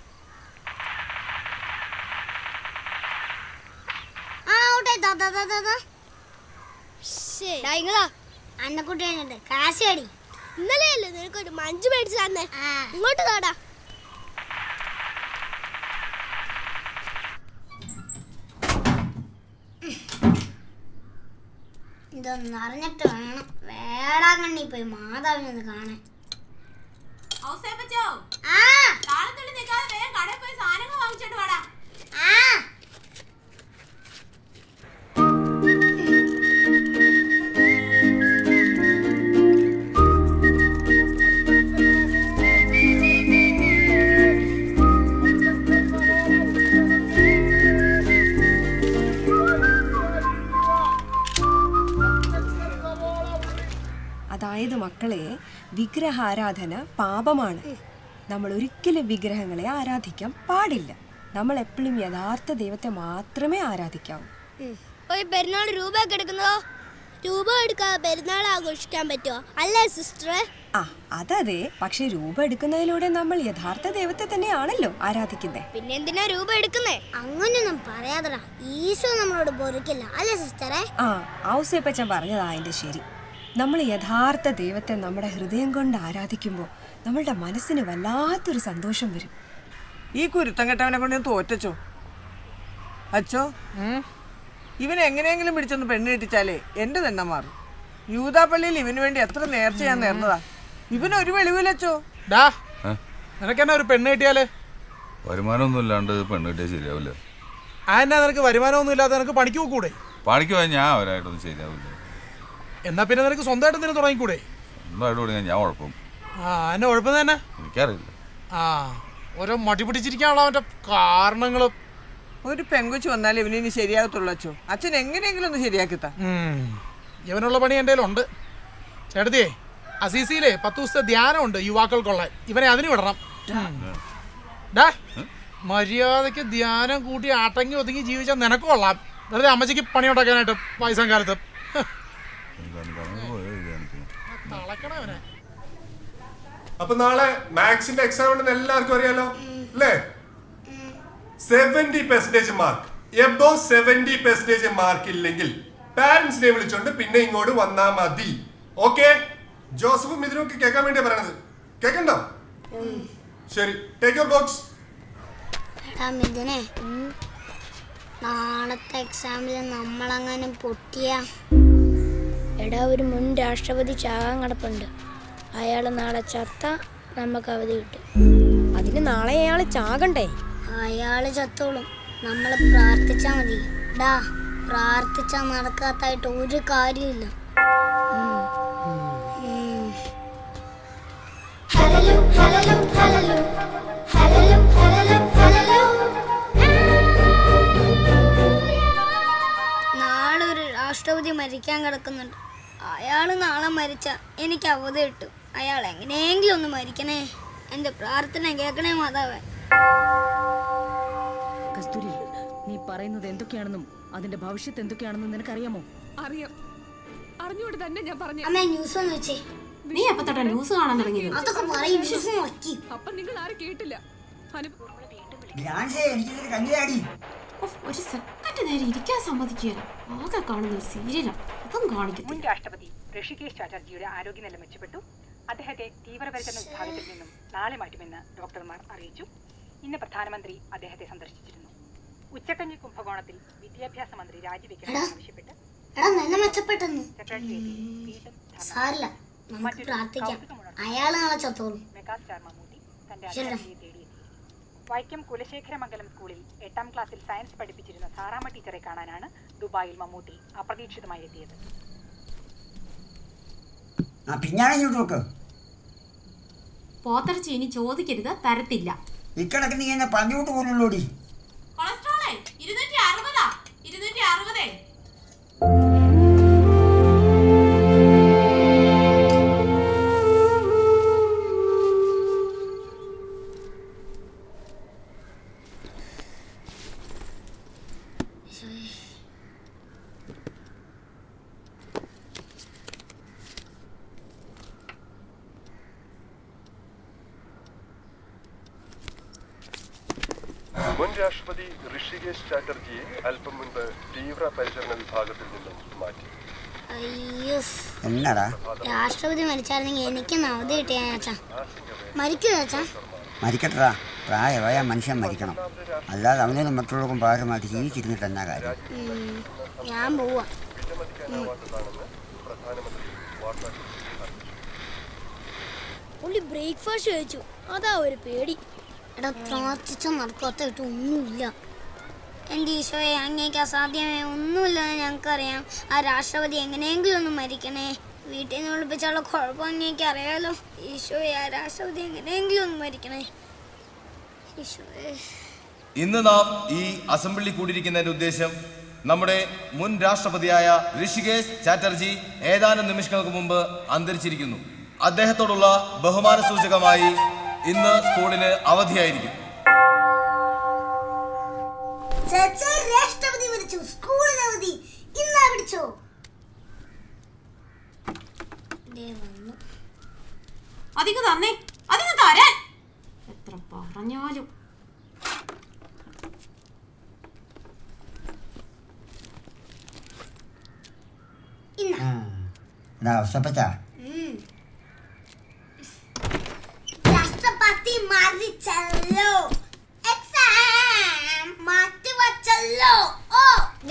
അന്നക്കുട്ടിയുണ്ട് കാശടി. ഇന്നലെയല്ലേ നിനക്കൊരു മഞ്ച് മേടിച്ചു തന്നെ. ഇങ്ങോട്ട് താടാ. ഇതൊന്നും അറിഞ്ഞിട്ട് വേണം വേളാങ്കണ്ണി പോയി മാതാവിനൊന്ന് കാണാൻ. മക്കളെ, വിഗ്രഹാരാധന പാപമാണ്. നമ്മൾ ഒരിക്കലും വിഗ്രഹങ്ങളെ ആരാധിക്കാൻ പാടില്ല. നമ്മൾ എപ്പോഴും യഥാർത്ഥ ദൈവത്തെ മാത്രമേ ആരാധിക്കാവൂ. പെരുന്നാൾ രൂപ ഒക്കെ എടുക്കുന്നതോ? രൂപ എടുക്കാതെ പെരുന്നാൾ ആഘോഷിക്കാൻ പറ്റുമോ? അല്ലേ സിസ്റ്ററെ? ആ അതതെ. പക്ഷെ രൂപ എടുക്കുന്നതിലൂടെ നമ്മൾ യഥാർത്ഥ ദൈവത്തെ തന്നെയാണല്ലോ ആരാധിക്കുന്നത്. പിന്നെ എന്തിനാ രൂപ എടുക്കുന്നേ? അങ്ങനൊന്നും പറയാതടാ, ഈശോ നമ്മളോട് പൊറുക്കില്ല, അല്ലേ സിസ്റ്ററെ? ആ ഔസേപ്പച്ചൻ പറഞ്ഞതാ അതിന്റെ ശരി. നമ്മൾ യഥാർത്ഥ ദൈവത്തെ നമ്മുടെ ഹൃദയം കൊണ്ട് ആരാധിക്കുമ്പോൾ നമ്മളുടെ മനസ്സിന് വല്ലാത്തൊരു സന്തോഷം വരും. ഈ കുരുത്തം കെട്ടവനെ കൊണ്ട് ഞാൻ തോറ്റച്ചോ. അച്ചോ, ഇവനെ എങ്ങനെയെങ്കിലും പിടിച്ചൊന്ന് പെണ്ണ് കെട്ടിച്ചാലേ എന്റെ തന്നെ മാറും. യൂദാപ്പള്ളിയിൽ ഇവന് വേണ്ടി എത്ര നേർച്ച ഞാൻ നേർന്നതാ. ഇവനൊരു വെളിവില്ലച്ചോ. നിനക്കെന്നാ ഒരു പെണ്ണ് കിട്ടിയാല്? വരുമാനമൊന്നും ഇല്ലാണ്ട് പെണ്ണ് കിട്ടിയാൽ ശരിയാവില്ല. ആ എന്നാ നിനക്ക് വരുമാനമൊന്നും ഇല്ലാതെ നിനക്ക് പണിക്ക് പോകൂടെ? പണിക്ക് പോയാൽ ഞാൻ അവരായിട്ടൊന്നും ശരിയാവില്ല. എന്നാൽ പിന്നെ നിനക്ക് സ്വന്തമായിട്ട് എന്തിനു തുടങ്ങിക്കൂടെ? സ്വന്തമായിട്ട് തുടങ്ങിയാൽ ഞാൻ ഉഴപ്പും. ആ എന്നെ ഉഴപ്പം തന്നെ എനിക്കറിയില്ല. ആ ഓരോ മടി പിടിച്ചിരിക്കാനുള്ള അവന്റെ കാരണങ്ങളും. ഒരു പെങ്കുച്ചു വന്നാലേ ഇവനിനി ശരിയാകത്തുള്ളൂ അച്ചോ. അച്ഛൻ എങ്ങനെയെങ്കിലും ഒന്ന് ശരിയാക്കിത്താ. ഇവനുള്ള പണി എൻ്റെ കയ്യിലുണ്ട്. ചേട്ടത്തിയേ, അസീസിയിലെ പത്ത് ദിവസത്തെ ധ്യാനമുണ്ട് യുവാക്കൾക്കുള്ള. ഇവനെ അതിന് വിടണം. ഡാ മര്യാദക്ക് ധ്യാനം കൂട്ടി അടങ്ങി ഒതുങ്ങി ജീവിച്ചാൽ നിനക്ക് കൊള്ളാം. വെറുതെ അമ്മച്ചിക്ക് പണി ഉണ്ടാക്കാനായിട്ട് വയസ്സാം കാലത്ത്. അപ്പൊ നാളെ മാത്സിന്റെ എക്സാം ഉണ്ടെന്ന് എല്ലാവർക്കും അറിയാലോ അല്ലേ? Seventy percentage mark above seventy percentage mark ഇല്ലെങ്കിൽ പാരന്റ്സിനെ വിളിച്ചോണ്ട് പിന്നെ ഇങ്ങോട്ട് വന്നാ മതി. ഓക്കെ? ജോസഫും ഇതിനും ഒക്കെ കേൾക്കാൻ വേണ്ടിയാ പറയണത്. കേക്കണ്ടോ? ശരി, ടേക്ക് യുവർ ബോക്സ്. നാളത്തെ എക്സാമിൽ നമ്മളങ്ങനെ പൊട്ടിയ എടാ, ഒരു മുൻ രാഷ്ട്രപതി ചാകാൻ കിടപ്പുണ്ട്. അയാൾ നാളെ ചത്ത നമുക്ക് അവധി കിട്ടും. അതിന് നാളെ അയാൾ ചാകണ്ടേ? അയാള് ചത്തോളും, നമ്മൾ പ്രാർത്ഥിച്ചാ മതി. ഡാ പ്രാർത്ഥിച്ചാ നടക്കാത്തായിട്ട് ഒരു കാര്യമില്ല. നാളെ ഒരു രാഷ്ട്രപതി മരിക്കാൻ കിടക്കുന്നുണ്ട്. അയാള് നാളെ മരിച്ച എനിക്ക് അവധി കിട്ടും. അയാൾ എങ്ങനെയെങ്കിലും ഒന്ന് മരിക്കണേ. എന്റെ പ്രാർത്ഥന കേൾക്കണേ മാതാവേ. കസ്തൂരി, നീ പറയുന്നത് എന്തൊക്കെയാണെന്നും അതിന്റെ ഭവിഷ്യത്ത് എന്തൊക്കെയാണെന്നും നിനക്കറിയാമോ? അറിയാം. അറിഞ്ഞുകൊണ്ട് തന്നെ ഞാൻ പറഞ്ഞു. അമ്മ ന്യൂസ് ഒന്ന് വെച്ചേ. നീ എപ്പോ തൊട്ടാ ന്യൂസ് കാണാൻ തുടങ്ങിയത്? അതൊക്കെ പറയും, വിശ്വസം നോക്കി. അപ്പൊ നിങ്ങൾ ആരും കേട്ടില്ല. ഒരു സെക്കൻഡ് നേരം ഇരിക്കാൻ സമ്മതിക്കുകയാണ്. ആകെ കാണുന്ന ഒരു സീരിയലാണ്. അതും കാണിക്കുന്നു. മുൻ രാഷ്ട്രപതി ഋഷികേശ് ചാറ്റർജിയുടെ ആരോഗ്യനില മെച്ചപ്പെട്ടു. അദ്ദേഹത്തെ തീവ്രപരിചരണ വിഭാഗത്തിൽ നിന്നും നാളെ മാറ്റുമെന്ന് ഡോക്ടർമാർ അറിയിച്ചു. ഇന്ന് പ്രധാനമന്ത്രി അദ്ദേഹത്തെ സന്ദർശിച്ചിരുന്നു. ഉച്ചക്കഞ്ഞി കുംഭകോണത്തിൽ വിദ്യാഭ്യാസ മന്ത്രി രാജിവെക്കണമെന്ന് ആവശ്യപ്പെട്ട് സാരില്ല, നമുക്ക് പ്രാർത്ഥിക്കാം. അയാൾ നാളെ ചത്തോളും. മെഗാസ്റ്റാർ മമ്മൂട്ടി തന്റെ അധ്യാപകയെ തേടിയെത്തി. വൈക്കം കുലശേഖരമംഗലം സ്കൂളിൽ എട്ടാം ക്ലാസ്സിൽ സയൻസ് പഠിപ്പിച്ചിരുന്ന സാറാമ്മ ടീച്ചറെ കാണാനാണ് ദുബായിൽ മമ്മൂട്ടി അപ്രതീക്ഷിതമായി എത്തിയത്. പോത്തിറച്ചി ഇനി ചോദിക്കരുത്, തരത്തില്ല. ഇക്കണക്ക് നീ എന്നെ പറഞ്ഞോട്ട് പോലുള്ളൂടി. കൊളസ്ട്രോളേ ഇരുന്നൂറ്റി അറുപതാ ഇരുന്നൂറ്റി അറുപതേ മുൻ രാഷ്ട്രപതി ഋഷികേശ് ചാറ്റർജിയെ അല്പം മുൻപ് തീവ്ര പരിചരണ വിഭാഗത്തിൽ നിന്നും മാറ്റി. അയ്യോ, രാഷ്ട്രപതി മരിച്ചായിരുന്നെങ്കിൽ എനിക്ക് അവധി കിട്ടിയാ ചാച്ചാ. മരിക്കൂ ചാച്ചാ? മരിക്കട്ടാ, പ്രായമായ മനുഷ്യൻ മരിക്കണം. അല്ലാതെ അവനൊന്നും മറ്റുള്ളവർക്കും പാരമായിട്ട് ജീവിച്ചിരുന്നിട്ട് എന്നാ കാര്യം. ഞാൻ പോവാ. ബ്രേക്ക്ഫാസ്റ്റ് കഴിച്ചു, അതാ ഒരു പേടി. എടാ പ്രാർത്ഥിച്ച നടക്കാത്തായിട്ട് ഒന്നുമില്ല. എൻ്റെ ഈശോയെ, അങ്ങേക്ക് അസാധ്യമേ ഒന്നുമില്ലെന്ന് ഞങ്ങൾക്കറിയാം. ആ രാഷ്ട്രപതി എങ്ങനെയെങ്കിലും ഒന്ന് മരിക്കണേ. വീട്ടിൽ നിന്ന് വിളിപ്പിച്ചുള്ള കുഴപ്പം അങ്ങേക്ക് അറിയാലോ. ഈശോയെ, ആ രാഷ്ട്രപതി എങ്ങനെയെങ്കിലും ഒന്ന് മരിക്കണേ. ഈശോയെ, ഇന്ന് നാം ഈ അസംബ്ലി കൂടിയിരിക്കുന്നതിന്റെ ഉദ്ദേശം നമ്മുടെ മുൻ രാഷ്ട്രപതിയായ ഋഷികേശ് ചാറ്റർജി ഏതാനും നിമിഷങ്ങൾക്ക് മുമ്പ് അന്തരിച്ചിരിക്കുന്നു. അദ്ദേഹത്തോടുള്ള ബഹുമാന സൂചകമായി ഇന്ന് സ്കൂളിന് അവധിയായിരിക്കും. രാഷ്ട്രപതി വിളിച്ചു, സ്കൂളിന് അവധി. ഇന്നാ പിടിച്ചോ. അധികം തന്നേ, അധികം തരാൻ എത്ര പറഞ്ഞാലും. രാഷ്ട്രപതി മരിച്ചല്ലോ, എക്സാം മാറ്റി വച്ചല്ലോ. ഓ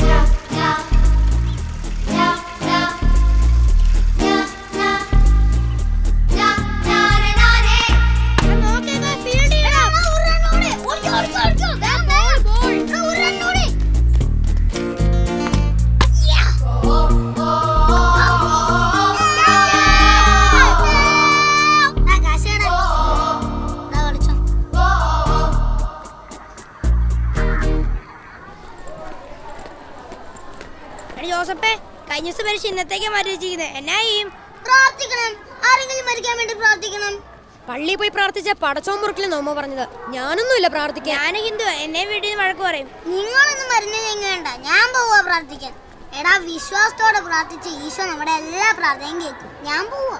ജോസപ്പേ, കഴിഞ്ഞ ദിവസം പരീക്ഷ ഇന്നത്തേക്ക് മാറ്റി വെച്ചിരിക്കുന്നത്. എന്നാ ചെയ്യും? പ്രാർത്ഥിക്കണം. ആരെങ്കിലും മരിക്കാൻ വേണ്ടി പ്രാർത്ഥിക്കണം. പള്ളിയിൽ പോയി പ്രാർത്ഥിച്ച പടച്ചോൻ മുറുക്കില്ലെന്ന് അമ്മ പറഞ്ഞത്. ഞാനൊന്നുമില്ല പ്രാർത്ഥിക്കാൻ. ഞാൻ ഹിന്ദു, എന്നെ വീട്ടിൽ നിന്ന് വഴക്ക് പറയും. നിങ്ങളൊന്നും മരുന്ന് ഞങ്ങണ്ട, ഞാൻ പോവാ പ്രാർത്ഥിക്കാൻ. എടാ, വിശ്വാസത്തോടെ പ്രാർത്ഥിച്ച ഈശോ നമ്മുടെ എല്ലാ പ്രാർത്ഥനയും കേൾക്കും. ഞാൻ പോവാ.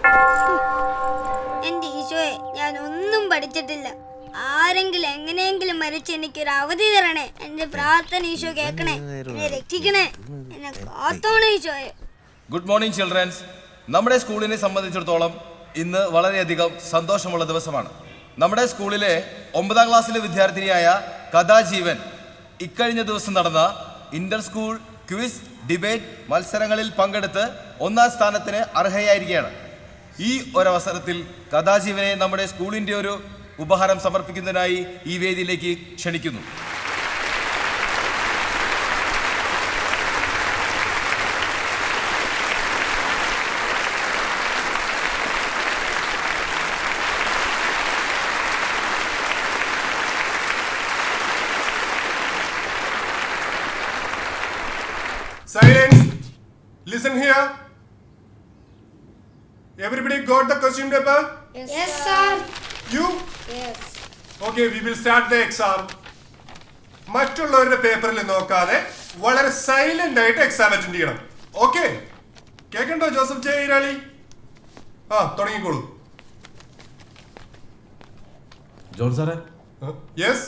എന്റെ ഈശോയെ, ഞാൻ ഒന്നും പഠിച്ചിട്ടില്ല. ആരെങ്കിലും എങ്ങനെയെങ്കിലും മരിച്ച് എനിക്കൊരു അവധി തരണേ. എന്റെ പ്രാർത്ഥന ഈശോ കേൾക്കണേ, എന്നെ രക്ഷിക്കണേ, എന്നെ കാത്തോണേ ഈശോയെ. Good morning childrens. നമ്മുടെ സ്കൂളിനെ സംബന്ധിച്ചിടത്തോളം ഇന്ന് വളരെയധികം സന്തോഷമുള്ള ദിവസമാണ്. നമ്മുടെ സ്കൂളിലെ ഒമ്പതാം ക്ലാസ്സിലെ വിദ്യാർത്ഥിനിയായ കഥാജീവൻ ഇക്കഴിഞ്ഞ ദിവസം നടന്ന ഇന്റർ സ്കൂൾ ക്വിസ് ഡിബേറ്റ് മത്സരങ്ങളിൽ പങ്കെടുത്ത് ഒന്നാം സ്ഥാനത്തിന് അർഹയായിരിക്കുകയാണ്. ഈ ഒരവസരത്തിൽ കഥാജീവനെ നമ്മുടെ സ്കൂളിൻ്റെ ഒരു ഉപഹാരം സമർപ്പിക്കുന്നതിനായി ഈ വേദിയിലേക്ക് ക്ഷണിക്കുന്നു. Silence. Listen here. Everybody got the question paper? Yes, yes sir. You? Yes. Okay, we will start the exam. മറ്റുള്ളവരുടെ പേപ്പറിൽ നോക്കാതെ വളരെ സൈലന്റ് ആയിട്ട് എക്സാം അറ്റൻഡ് ചെയ്യണം. ഓക്കെ? കേൾക്കണ്ടോ ജോസഫ് ജെ ഇരാളി? ആ, തുടങ്ങിക്കോളൂ. ജോർജ് സാറേ. Yes.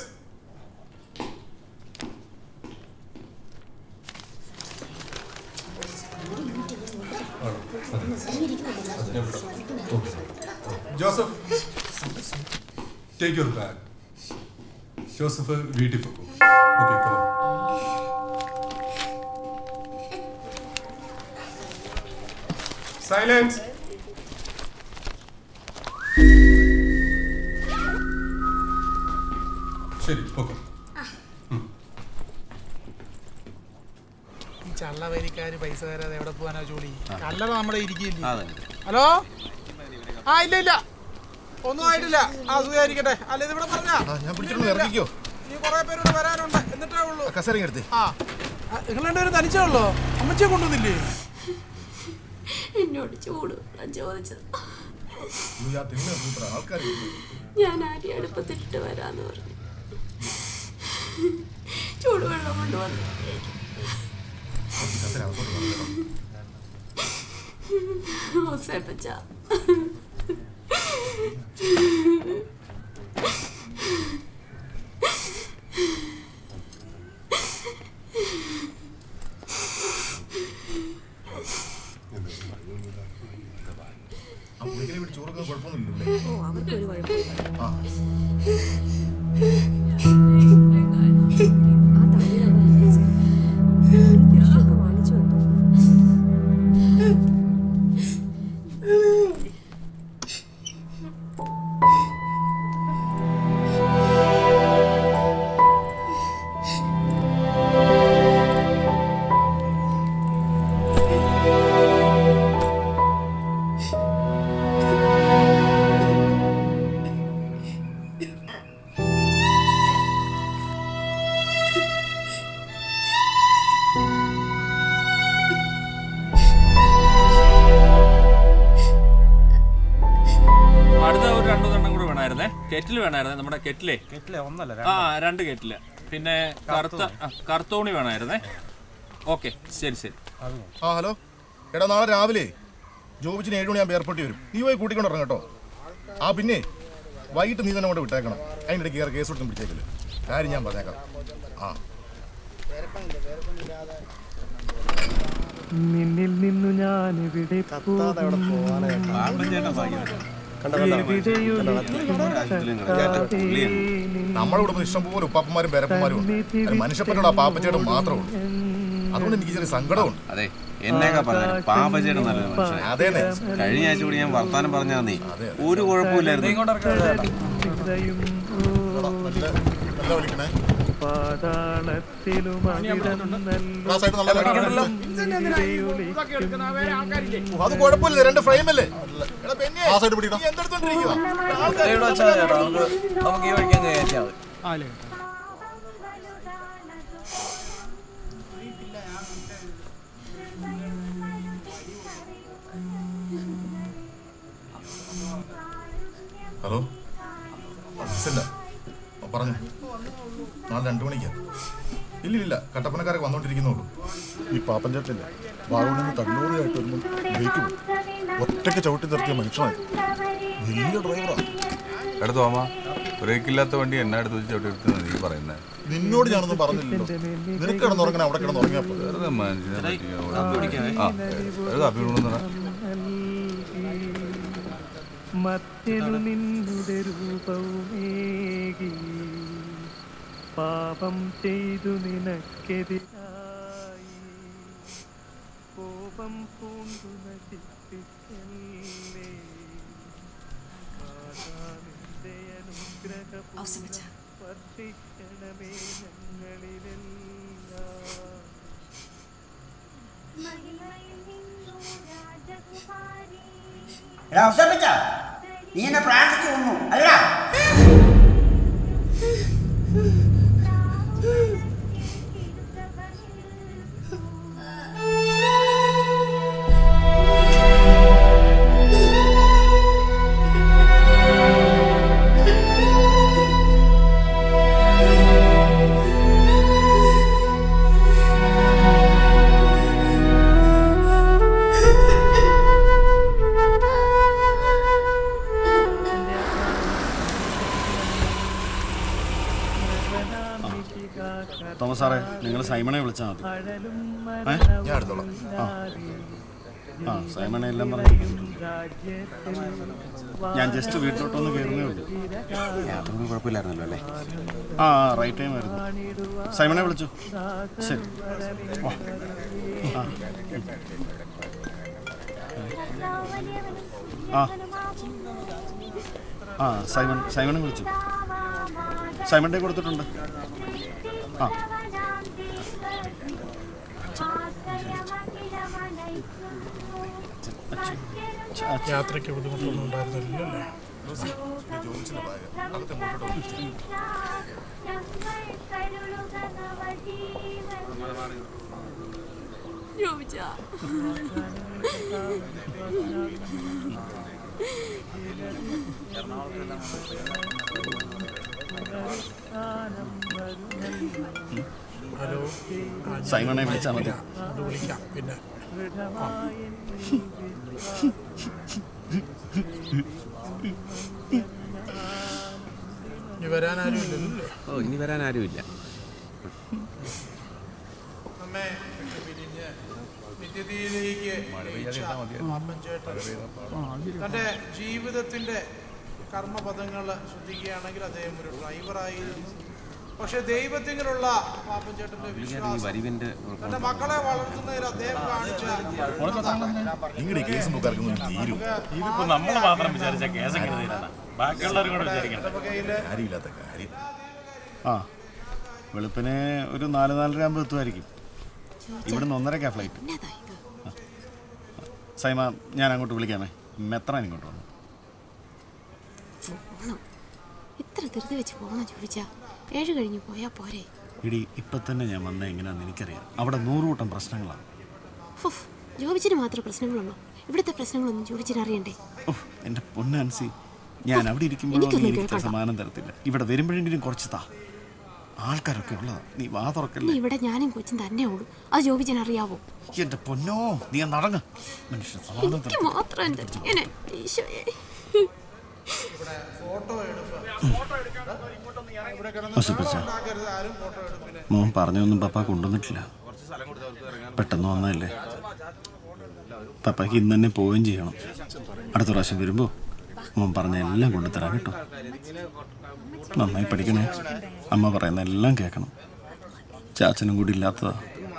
Joseph, take your bag. Joseph വീട്ടിൽ പോകും. Okay, come on. സൈലൻസ്. ശരി, ഓക്കെ. ചള്ളവരിക്കാര് പൈസ തരാതെ എവിടെ പോകാനാ ജോലി? കല്ലറ നമ്മുടെ ഇരിക്കില്ലേ? ഹലോ, ആ ഇല്ല ഇല്ല, ഒന്നും ആയിട്ടില്ല. ആ, സുഖമായിരിക്കട്ടെ. അല്ല, ഇത് ഇവിടെ പറഞ്ഞാ നീ കുറെ പേരോട് വരാനുണ്ട്, എന്നിട്ടേ ഉള്ളൂ. ആ, നിങ്ങൾ രണ്ടുപേരും തനിച്ചേ ഉള്ളോ? അമ്മച്ചിയെ കൊണ്ടുവന്നില്ലേ? എന്നോട് ചൂട് ചോദിച്ചത്. ഞാൻ അരി അടുപ്പത്തിട്ട് വരാന്ന് പറഞ്ഞു. ചൂടുവെള്ളം കൊണ്ടുവന്നു. ഓസേപ്പച്ച, ചോറൊക്കെ കുഴപ്പമൊന്നുമില്ലേ? ഓ, അവർക്കൊരു കുഴപ്പമില്ല. കെറ്റിൽ വേണമായിരുന്നേ, നമ്മുടെ കെറ്റിലേ. കെറ്റിലെ ഒന്നല്ല, ആ രണ്ട് കെറ്റില്. പിന്നെ കറുത്ത കറുത്തോണി വേണമായിരുന്നേ. ഓക്കെ, ശരി ശരി. ആ ഹലോ എടാ, നാളെ രാവിലെ ജോബിച്ചിന് ഏഴ് മണിയാകുമ്പോൾ എയർപോർട്ടിൽ വരും. നീ പോയി കൂട്ടിക്കൊണ്ടിറങ്ങ കേട്ടോ. ആ പിന്നെ വൈകിട്ട് നീ തന്നെ കൊണ്ട് വിട്ടേക്കണം. അതിൻ്റെ ഇടയ്ക്ക് കയറി കേസ് കൊടുത്തും പിടിച്ചേക്കില്ല. കാര്യം ഞാൻ പറഞ്ഞേക്കാം. ആ നിന്നിൽ നിന്നു ഞാൻ ഇവിടെ നമ്മുടെ ഇവിടെ ഇഷ്ടംപോലെ ഉപ്പാപ്പന്മാരും പേരപ്പന്മാരും ഉണ്ട്. മനുഷ്യപ്പനോട് ആ പാപ്പച്ചേട്ടൻ മാത്രമേ ഉള്ളൂ. അതുകൊണ്ട് എനിക്ക് ചെറിയ സങ്കടമുണ്ട്. അതെ, എന്നൊക്കെ പറഞ്ഞു പാപ്പച്ചേട്ടൻ നല്ലൊരു മനുഷ്യൻ. അതെ, കഴിഞ്ഞ ആഴ്ച കൂടി ഞാൻ വർത്താനം പറഞ്ഞാ നീ ഒരു കുഴപ്പമില്ലായിരുന്നു. അത് കുഴപ്പമില്ല, രണ്ട് ഫ്രെയിം അല്ലേ. നമുക്ക് ഈ വഴിക്കാൻ കയറ്റിയാൽ മതി. ഹലോ അസിസ്റ്റന്റാ, പറഞ്ഞു നാളെ രണ്ടു മണിക്കാ. ഇല്ലില്ല, കട്ടപ്പനക്കാരൊക്കെ വന്നോണ്ടിരിക്കുന്നുള്ളൂ. ഈ പാപ്പൻ ചേട്ടല്ലേ വാഗമണിൽ നിന്ന് തണ്ണൂറിയായിട്ട് വരുമ്പോൾ ബ്രേക്ക് പോയി ഒറ്റയ്ക്ക് ചവിട്ടി നിർത്തിയ മനുഷ്യനായി. വലിയ ഡ്രൈവറാ. എടുത്തോ അമ്മ, ബ്രേക്കില്ലാത്ത വണ്ടി എന്നാ എടുത്ത് വെച്ച് ചവിട്ടി എടുത്ത് നീ പറയുന്നത്? നിന്നോട് ഞാനൊന്നും പറഞ്ഞില്ലല്ലോ. നിനക്ക് കിടന്നുറങ്ങാൻ അവിടെ കിടന്നുറങ്ങിയപ്പോ വെറുതെ മനുഷ്യനെ കാപ്പി കൊണ്ടുവന്നാ. മറ്റൊരു നിന്നുടെ രൂപവുമേകി പാപം ചെയ്തു നിനക്കെതിരായി കോപം പൂണ്ടു നശിപ്പിക്കല്ലേ. നിന്റെ അനുഗ്രഹം വർഷിക്കണമേ ഞങ്ങളിലെല്ലാം. നീ എന്നെ പ്രാർത്ഥിച്ചു വന്നു അല്ലടാ. തോമസ് സാറേ, നിങ്ങൾ സൈമണെ വിളിച്ചാൽ മതി. ഞാൻ എടുത്തോളാം. ആ സൈമണെ എല്ലാം പറഞ്ഞു. ഞാൻ ജസ്റ്റ് വീട്ടിലോട്ടൊന്ന് കയറുന്നേ ഉള്ളൂ. യാതൊന്നും കുഴപ്പമില്ലായിരുന്നല്ലോ അല്ലേ? ആ റൈറ്റ് ടൈം ആയിരുന്നു. സൈമണെ വിളിച്ചു. ശരി. ആ ആ സൈമൺ സൈമണെ വിളിച്ചു. സൈമണിൻ്റെ കൊടുത്തിട്ടുണ്ട്. ആ യാത്രയ്ക്ക് ബുദ്ധിമുട്ടൊന്നും ഉണ്ടായിരുന്നില്ലല്ലോ അല്ലേ? ഹലോ, സൈമണെ വിളിച്ചാൽ മതി. വിളിക്കാം. പിന്നെ ഇനി വരാൻ ആരും ഇല്ലല്ലോ. ഓ ഇനി വരാൻ ആരുമില്ല. അമ്മേ പിരിഞ്ഞ് നിത്യതയിലേക്ക് തൻ്റെ ജീവിതത്തിൻ്റെ കർമ്മപദങ്ങൾ ശ്രദ്ധിക്കുകയാണെങ്കിൽ അദ്ദേഹം ഒരു ഡ്രൈവറായിരുന്നു. പക്ഷെ ദൈവത്തിലുള്ള പാപ്പൻചേട്ടന്റെ വിശ്വാസം തന്റെ മക്കളെ വളർത്തുന്നതിൽ അദ്ദേഹം കാണിച്ച നമ്മള് മാത്രം വിചാരിച്ച കേസ് ബാക്കിയുള്ളവരും കൂടെ വിചാരിക്കണം. ആ വെളുപ്പിനെ ഒരു നാല് നാലര ആകുമ്പോൾ എത്തുമായിരിക്കും. ഇവിടുന്ന് ഒന്നരക്കാ ഫ്ലൈറ്റ്. സൈമ, ഞാൻ അങ്ങോട്ട് വിളിക്കാമേ. മെത്രാൻ ഇങ്ങോട്ട് വന്നു. ഇത്ര ധൃതി വെച്ച് പോകണം ചോദിച്ചാ ഏഴ് കഴിഞ്ഞ് പോയാ പോരെ. ഇടി ഇപ്പൊ തന്നെ ഞാൻ വന്ന എങ്ങനെയാന്ന് എനിക്കറിയാം. അവിടെ നൂറുകൂട്ടം പ്രശ്നങ്ങളാണ്. ജോബിച്ചിന് മാത്രം പ്രശ്നങ്ങളുള്ളൂ. ഇവിടുത്തെ പ്രശ്നങ്ങളൊന്നും ജോബിച്ചിന് അറിയണ്ടേ? എൻ്റെ പൊന്നാൻസി, ഞാൻ അവിടെ ഇരിക്കുമ്പോഴോ നീ എനിക്ക് സമാനം തരത്തില്ല. ഇവിടെ വരുമ്പോഴെങ്കിലും കുറച്ച് താ. ആൾക്കാരൊക്കെ ഉള്ളതാ. നീ വാ തുറക്കല്ലേ. ഇവിടെ ഞാനും കൊച്ചും തന്നെ ഉള്ളൂ. അത് ജോബിച്ചൻ അറിയാവോ? എന്റെ പൊന്നോ, നീ നടങ്ങ. മനുഷ്യ സമാനം മോൻ പറഞ്ഞൊന്നും പപ്പ കൊണ്ടുവന്നിട്ടില്ല. പെട്ടെന്ന് വന്നതല്ലേ. പപ്പയ്ക്ക് ഇന്ന് തന്നെ പോവുകയും ചെയ്യണം. അടുത്ത പ്രാവശ്യം വരുമ്പോ മോൻ പറഞ്ഞ എല്ലാം കൊണ്ടുതരാം കേട്ടോ. നന്നായി പഠിക്കണേ. അമ്മ പറയുന്ന എല്ലാം കേൾക്കണം. ചാച്ചനും കൂടി ഇല്ലാത്തതാ.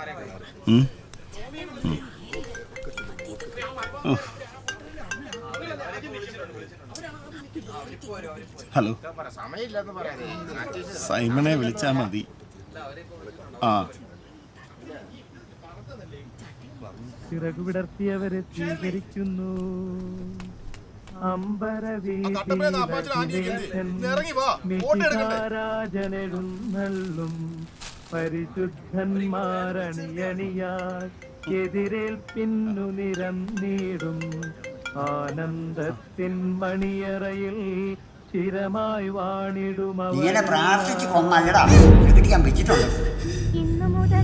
ഹലോ, സൈമണെ വിളിച്ചാ മതി. ആ ചിറകുവിടർത്തിയവരെ സ്വീകരിക്കുന്നു. അമ്പരവീരാജനെഴുന്നള്ളും പരിശുദ്ധന്മാരണിയണിയാൽ എതിരേൽപ്പിന്നു നിരന്നിടും ആനന്ദത്തിൻ മണിയറയിൽ ചിരമായി വാണിടും. ഇങ്ങനെ പ്രാർത്ഥിച്ചു കൊന്നല്ലടാ ഞാൻ വെച്ചിട്ടുണ്ട്. ഇന്നു മുതൽ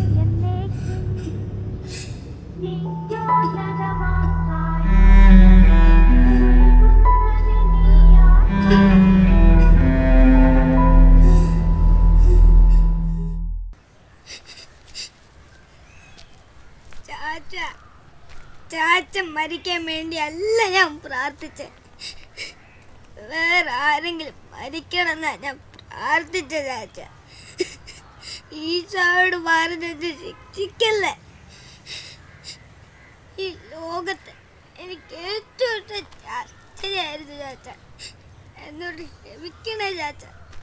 ചാച്ച ചാച്ച മരിക്കാൻ വേണ്ടിയല്ല ഞാൻ പ്രാർത്ഥിച്ചത്. വേറെ ആരെങ്കിലും മരിക്കണമെന്നാ ഞാൻ പ്രാർത്ഥിച്ച ചാച്ച. ഈശോയോട് പറഞ്ഞത് ശിക്ഷിക്കല്ലേ. ഈ ലോകത്ത് എനിക്ക് ഏറ്റവും ഇഷ്ടം ചാച്ചയായിരുന്നു ചാച്ച. എന്നോട് ക്ഷമിക്കണേ ചാച്ച.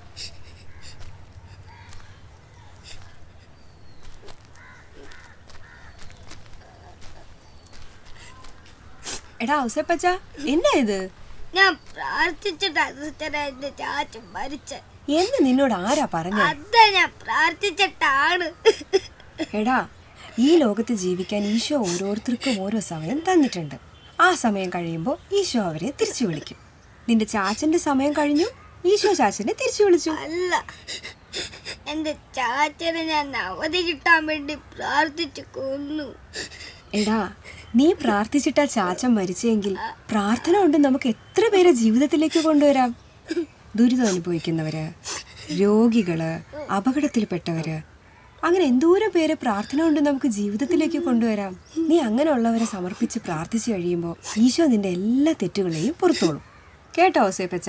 എടാ ഔസേപ്പച്ച, എന്നാ ഇത്? ഞാൻ പ്രാർത്ഥിച്ചിട്ടാ എന്റെ ചാച്ച മരിച്ച എന്ന് നിന്നോട് ആരാ പറഞ്ഞ? അതാ ഞാൻ പ്രാർത്ഥിച്ചിട്ടാണ്. എടാ, ഈ ലോകത്ത് ജീവിക്കാൻ ഈശോ ഓരോരുത്തർക്കും ഓരോ സമയം തന്നിട്ടുണ്ട്. ആ സമയം കഴിയുമ്പോൾ ഈശോ അവരെ തിരിച്ചു വിളിക്കും. നിന്റെ ചാച്ചന്റെ സമയം കഴിഞ്ഞു, ഈശോ ചാച്ചനെ തിരിച്ചു വിളിച്ചു. അല്ല, എന്റെ ചാച്ചനെ ഞാൻ അവധി കിട്ടാൻ വേണ്ടി പ്രാർത്ഥിച്ചു കൊന്നു. എടാ, നീ പ്രാർത്ഥിച്ചിട്ടാ ചാച്ചൻ മരിച്ചെങ്കിൽ പ്രാർത്ഥന കൊണ്ട് നമുക്ക് എത്ര പേരെ ജീവിതത്തിലേക്ക് കൊണ്ടുവരാം. ദുരിതം അനുഭവിക്കുന്നവര്, രോഗികള്, അപകടത്തിൽപ്പെട്ടവര്, അങ്ങനെ എന്തോരം പേരെ പ്രാർത്ഥന കൊണ്ട് നമുക്ക് ജീവിതത്തിലേക്ക് കൊണ്ടുവരാം. നീ അങ്ങനെയുള്ളവരെ സമർപ്പിച്ച് പ്രാർത്ഥിച്ചു കഴിയുമ്പോൾ ഈശോ നിന്റെ എല്ലാ തെറ്റുകളെയും പുറത്തോളും. കേട്ടോ ഔസേപ്പച്ച?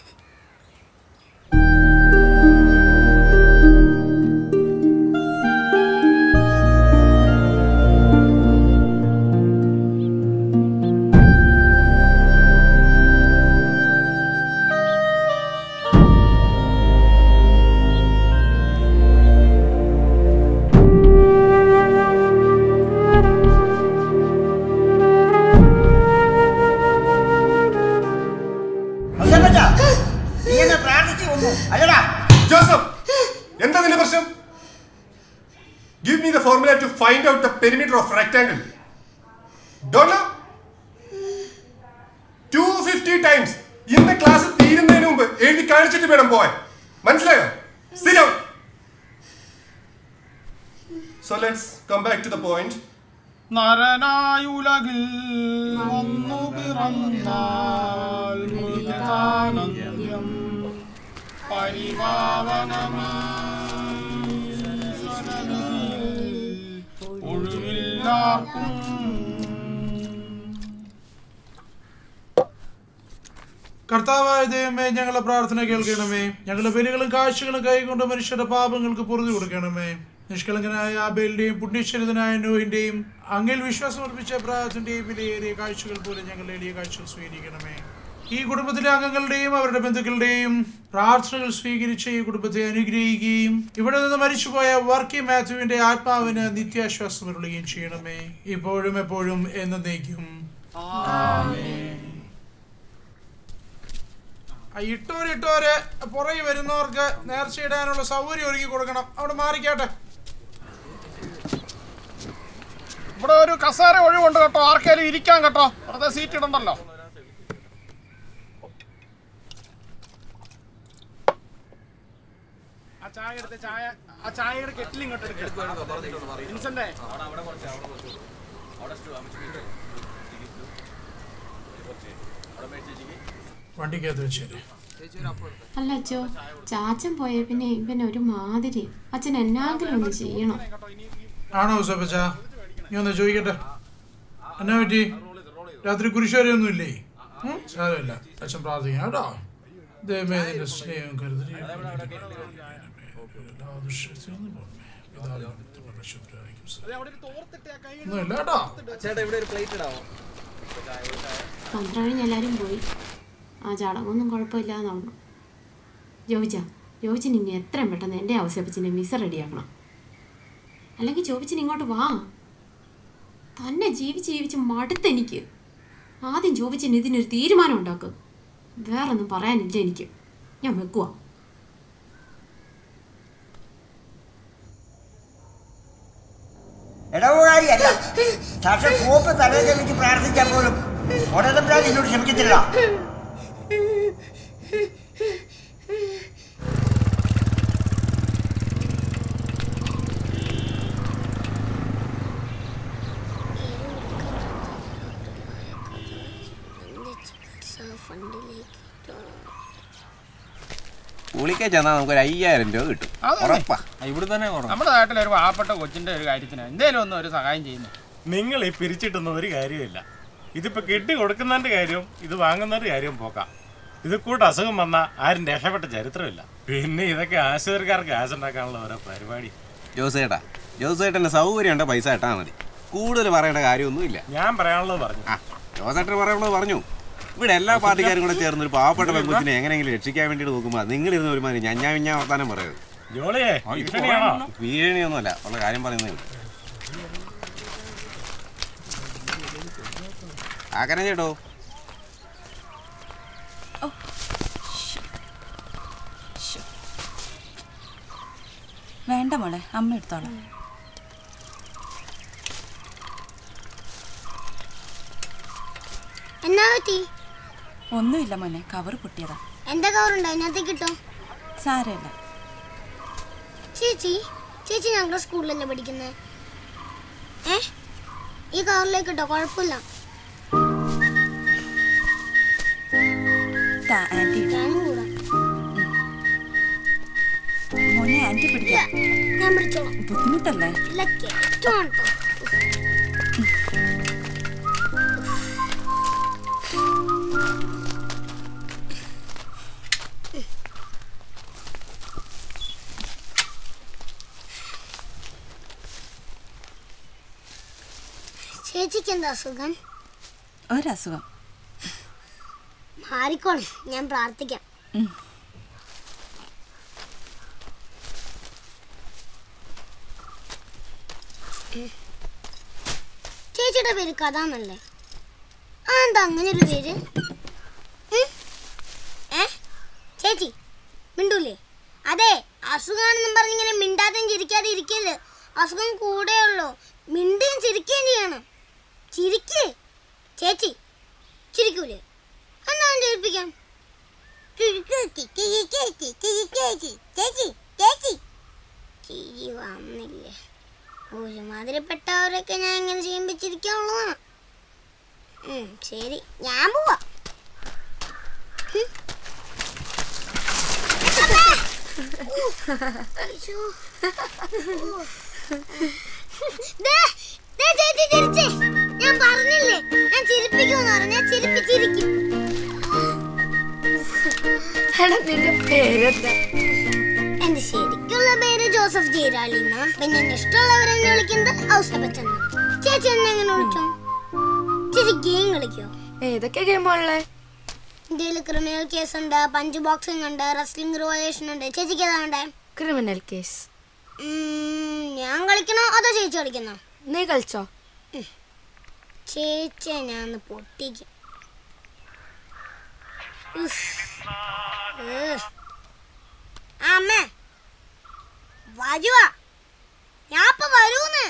Find out the perimeter of rectangle. Don't know? two hundred fifty times. In the class തീരുന്നതിന് മുമ്പ് എഴുതി കാണിച്ചിട്ട് വേണം പോവാൻ. മനസ്സിലായോ? Sit down. So let's come back to the point. നരനായുലകിൽ വന്നു പിറന്നാൽ മുക്താനന്ദം പരിപാവനമീ കർത്താവായ ദൈവമേ, ഞങ്ങളുടെ പ്രാർത്ഥന കേൾക്കണമേ. ഞങ്ങളുടെ ബലികളും കാഴ്ചകളും കൈകൊണ്ട് മനുഷ്യരുടെ പാപങ്ങൾക്ക് പൊറുതി കൊടുക്കണമേ. നിഷ്കളങ്കനായ ആബേലിന്റെയും പുണ്യശ്വരിതനായ നോഹിന്റെയും അങ്ങിൽ വിശ്വാസം അർപ്പിച്ച പ്രാർത്ഥനയുടെയും വിലയേറിയ കാഴ്ചകൾ പോലെ ഞങ്ങളുടെ എളിയ കാഴ്ചകൾ സ്വീകരിക്കണമേ. ഈ കുടുംബത്തിലെ അംഗങ്ങളുടെയും അവരുടെ ബന്ധുക്കളുടെയും പ്രാർത്ഥനകൾ സ്വീകരിച്ച് ഈ കുടുംബത്തെ അനുഗ്രഹിക്കുകയും ഇവിടെ നിന്ന് മരിച്ചുപോയ വർക്കി മാത്യുവിന്റെ ആത്മാവിന് നിത്യാശ്വാസം അരുളുകയും ചെയ്യണമേ, ഇപ്പോഴും എപ്പോഴും എന്നേക്കും. ഇട്ടോര് ഇട്ടോര് പുറകെ വരുന്നവർക്ക് നേർച്ചയിടാനുള്ള സൗകര്യം ഒരുക്കി കൊടുക്കണം. അവിടെ മാറിക്കാട്ടെ. ഇവിടെ ഒരു കസേര ഒഴിവുണ്ട് കേട്ടോ, ആർക്കേലും ഇരിക്കാൻ കേട്ടോ. വെറുതെ സീറ്റ് ഇടണ്ടല്ലോ. ആ ചായ എടുത്ത് ചായ ആ ചായയുടെ കെറ്റിൽ ഇങ്ങോട്ട് ഇൻസെന്റേ വണ്ടിക്കകത്ത് വെച്ചേരെ. അല്ല അച്ഛോ, ചാച്ചൻ പോയ പിന്നെ ഇവൻ ഒരു മാതിരി. അച്ഛൻ എന്നാങ്കിലും ഒന്ന് ചെയ്യണം. ആണോ ഉസപ്പച്ച? നീ ഒന്ന് ചോദിക്കട്ടെ, എന്നാ പറ്റി? രാത്രി കുരിശുവരെയൊന്നും ഇല്ലേ? സാരമില്ല, അച്ഛൻ പ്രാർത്ഥിക്കാം കേട്ടോ. ദൈവമേ നിന്റെ സ്നേഹം കരുതി ഒന്നുമില്ല കേട്ടോ. പന്ത്രണ്ട് കഴിഞ്ഞ് എല്ലാവരും പോയി. ആ ചടങ്ങൊന്നും കുഴപ്പമില്ലാന്ന് പറഞ്ഞു. ജോബിച്ച ജോബിച്ചിന് ഇനി എത്രയും പെട്ടെന്ന് എൻ്റെ അവസരപ്പിച്ചിൻ്റെ വിസ റെഡിയാക്കണം. അല്ലെങ്കിൽ ജോബിച്ചിന് ഇങ്ങോട്ട് വാ. തന്നെ ജീവിച്ച് ജീവിച്ച് മടുത്തെനിക്ക്. ആദ്യം ജോബിച്ചിന് ഇതിനൊരു തീരുമാനം ഉണ്ടാക്കുക. വേറൊന്നും പറയാനില്ല എനിക്ക്. ഞാൻ വെക്കുക. ഇടവുകാരിയല്ല, സാക്ഷ കോപ്പ് തലയിൽ വെച്ച് പ്രാർത്ഥിച്ചാൽ പോലും ഉടനെ എന്നോട് ക്ഷമിക്കത്തില്ല. പുളിക്ക ചെന്നാൽ നമുക്കൊരു അയ്യായിരം രൂപ കിട്ടും. ഇവിടെ തന്നെ നമ്മുടെ നാട്ടിലെ ഒരു പാവപ്പെട്ട കൊച്ചിന്റെ ഒരു കാര്യത്തിന് എന്തേലും ഒന്നും ഒരു സഹായം ചെയ്യുന്നു. നിങ്ങൾ ഈ പിരിച്ചിട്ടൊന്നും ഒരു കാര്യമില്ല. ഇതിപ്പോ കെട്ടി കൊടുക്കുന്നതിന്റെ കാര്യവും ഇത് വാങ്ങുന്നതിന്റെ കാര്യവും പോക്കാം. ഇത് കൂട്ട് അസുഖം വന്നാൽ ആരും രക്ഷപ്പെട്ട ചരിത്രമില്ല. പിന്നെ ഇതൊക്കെ ആശുപത്രിക്കാർക്ക് കാശുണ്ടാക്കാനുള്ള ഓരോ പരിപാടി. ജോസേട്ടാ, ജോസേട്ടന്റെ സൗകര്യം ഉണ്ട്, പൈസ ഇട്ടാൽ മതി. കൂടുതൽ പറയേണ്ട കാര്യമൊന്നുമില്ല. ഞാൻ പറയാനുള്ളത് പറഞ്ഞു. ആ ജോസേട്ടൻ പറയാനുള്ളത് പറഞ്ഞു. ഇവിടെ എല്ലാ പാർട്ടിക്കാരും കൂടെ ചേർന്ന് ഒരു പാവപ്പെട്ട പെൺകുച്ചിനെ എങ്ങനെയെങ്കിലും രക്ഷിക്കാൻ വേണ്ടിയിട്ട് നോക്കുമ്പോൾ നിങ്ങളിരുന്ന് ഒരു മാതിരി ഞാൻ ഞാൻ ഞാൻ വർത്താനം പറയരുത്. വീഴണിയൊന്നുമല്ല, ഉള്ള കാര്യം പറയുന്നേ. ആക്കനെ ചേട്ടോ. വേണ്ട മോളെ, അമ്മ എടുത്തോളാം. എന്നാ പറ്റി? ഒന്നുമില്ല മോനെ, കവർ പൊട്ടിയതാ. എന്താ കവറുണ്ടോ അതിനകത്തേക്ക് കിട്ടോ? സാരമില്ല. ചേച്ചി ചേച്ചി ഞങ്ങളുടെ സ്കൂളിലല്ലേ പഠിക്കുന്നത്? ഏ ഈ കവറിലേക്ക് കിട്ടോ? കുഴപ്പമില്ല. മോനെ ആന്റി പിടിക്കാം. ഞാൻ പിടിച്ചോളാം. ബുദ്ധിമുട്ടല്ലേ? ഇല്ല, കേട്ടോ. ചേച്ചിക്ക് എന്താ അസുഖം? ഒരസുഖം മാറിക്കോളെ, ഞാൻ പ്രാർത്ഥിക്കാം. ചേച്ചിയുടെ പേര് കഥ എന്നല്ലേ? ആ എന്താ അങ്ങനെ ഒരു പേര്? ഏ ചേച്ചി മിണ്ടൂലേ? അതെ, അസുഖമാണെന്നും പറഞ്ഞിങ്ങനെ മിണ്ടാതെയും ചിരിക്കാതെ ഇരിക്കരുത്. അസുഖം കൂടെയുള്ളൂ. മിണ്ടുകയും ചിരിക്കുകയും ചെയ്യണം. ചിരിക്കേ ചേച്ചി, ചിരിക്കൂലേ? എന്നാ ചിരിപ്പിക്കാം. ചിരി വന്നില്ലേ? ഒരുമാതിരിപ്പെട്ടവരൊക്കെ ഞാൻ ഇങ്ങനെ ചെയ്യുമ്പോ ചിരിക്കാനുള്ളതാണ്. ശരി, ഞാൻ പോവാ. ഞാൻ പറഞ്ഞില്ലേ, ഞാൻ ചിരിപ്പിക്കുമെന്ന് പറഞ്ഞു. ഞാൻ ചിരിപ്പിച്ചിരിക്കും. നിന്റെ പേരെന്താ? എന്റെ ശരിക്കുള്ള പേര് ജോസഫ് ജീരാളി എന്നാ. പിന്നെ ഇഷ്ടമുള്ളവരെന്നെ വിളിക്കുന്നത് ഔസപ്പച്ചെന്ന്. ചേച്ചി എന്നെ എങ്ങനെ വിളിച്ചോ? ചേച്ചി ഗെയിം കളിക്കോ? ഏതൊക്കെ ഗെയിമുള്ളേ? ഇന്ത്യയിൽ ക്രിമിനൽ കേസ് ഉണ്ട്, പഞ്ച് ബോക്സിംഗ് ഉണ്ട്, റെസ്ലിംഗ് റിവോല്യൂഷൻ ഉണ്ട്. ചേച്ചിക്ക് ഏതാ വേണ്ടേ? Criminal case. ഞാൻ കളിക്കണോ അതോ ചേച്ചി കളിക്കണോ? നീ കളിച്ചോ. ചേച്ചിയെ ഞാൻ പൊട്ടിക്കും. അമ്മേ വരുവാ, ഞാൻ ഇപ്പൊ വരൂന്ന്.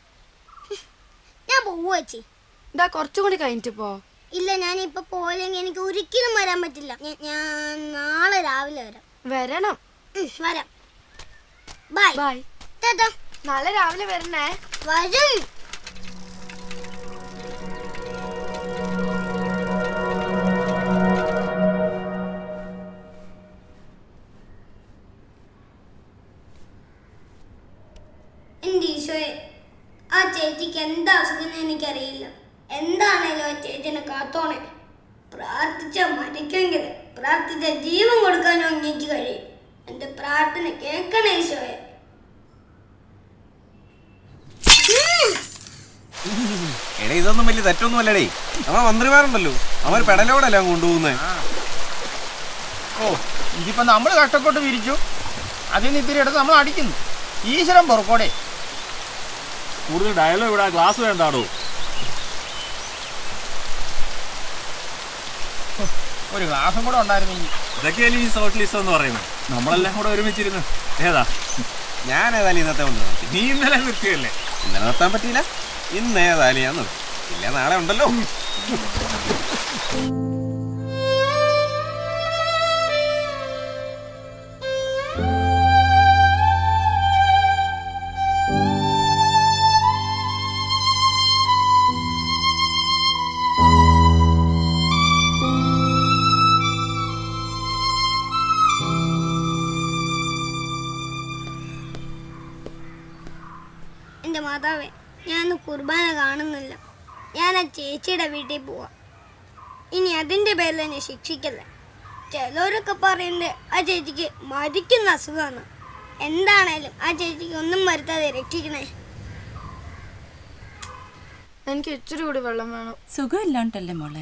ഞാൻ പോവാ ചേച്ചി. ഇതാ കുറച്ചുകൂടി കഴിഞ്ഞിട്ട് പോ. ഇല്ല, ഞാൻ ഇപ്പൊ പോയില്ലെങ്കിൽ എനിക്ക് ഒരിക്കലും വരാൻ പറ്റില്ല. ഞാൻ നാളെ രാവിലെ വരാം. വരണം. വരാം. Bye bye. നാളെ രാവിലെ വരണേ. വരും. എന്റെ ഈശോയെ, ആ ചേച്ചിക്ക് എന്താ അസുഖം എനിക്കറിയില്ല. എന്താണേലും ആ ചേച്ചിനെ കാത്തോണേ. പ്രാർത്ഥിച്ച മരിക്കെങ്കിൽ പ്രാർത്ഥിച്ച ജീവൻ കൊടുക്കാനും അങ്ങേക്ക് കഴിയും. എന്റെ പ്രാർത്ഥന കേൾക്കണേ ഈശോയെ. എടേ ഇതൊന്നും വലിയ തെറ്റൊന്നും അല്ലടേ. നമ്മളെ മന്ത്രിമാരുണ്ടല്ലോ, അവർ പെടലോടെല്ലാം കൊണ്ടുപോകുന്നേ. ഓ ഇതിപ്പോ നമ്മൾ കഷ്ടപ്പെട്ട് വിരിച്ചു, അതിന് ഇത്തിരി എടുത്ത് നമ്മൾ അടിക്കുന്നു. ഈശ്വരൻ പുറക്കോടെ. കൂടുതൽ ഡയലോഗ് ഇവിടെ ക്ലാസ് വേണ്ടാടോ. ഒരു ഗ്ലാസും കൂടെ ഉണ്ടായിരുന്നെങ്കിൽ. ഇതൊക്കെയല്ലേ ഈ സോഷ്യലിസം എന്ന് പറയുന്നത്. നമ്മളെല്ലാം കൂടെ ഒരുമിച്ചിരുന്നു. ഏതാ ഞാൻ ഏതായാലും ഇന്നത്തെ കൊണ്ട് നിർത്തി. നീ ഇന്നലെ നിർത്തിയല്ലേ? ഇന്നലെ നിർത്താൻ പറ്റിയില്ല. ഇന്ന് ഏതായാലും ഞാൻ നിർത്തി. ഇല്ല നാളെ ഉണ്ടല്ലോ. എന്റെ മാതാവേ, ഞാൻ കുർബാന കാണുന്നില്ല. ഞാൻ ആ ചേച്ചിയുടെ വീട്ടിൽ പോവാം. ഇനി അതിൻ്റെ പേരിൽ എന്നെ ശിക്ഷിക്കല്ലേ. ചിലരൊക്കെ പറയുന്നത് ആ ചേച്ചിക്ക് മരിക്കുന്ന അസുഖമാണ്. എന്താണേലും ആ ചേച്ചിക്ക് ഒന്നും വരുത്താതെ രക്ഷിക്കണേ. എനിക്ക് ഇച്ചിരി കൂടി വെള്ളം വേണം. സുഖമില്ലാണ്ടല്ലേ മോളെ?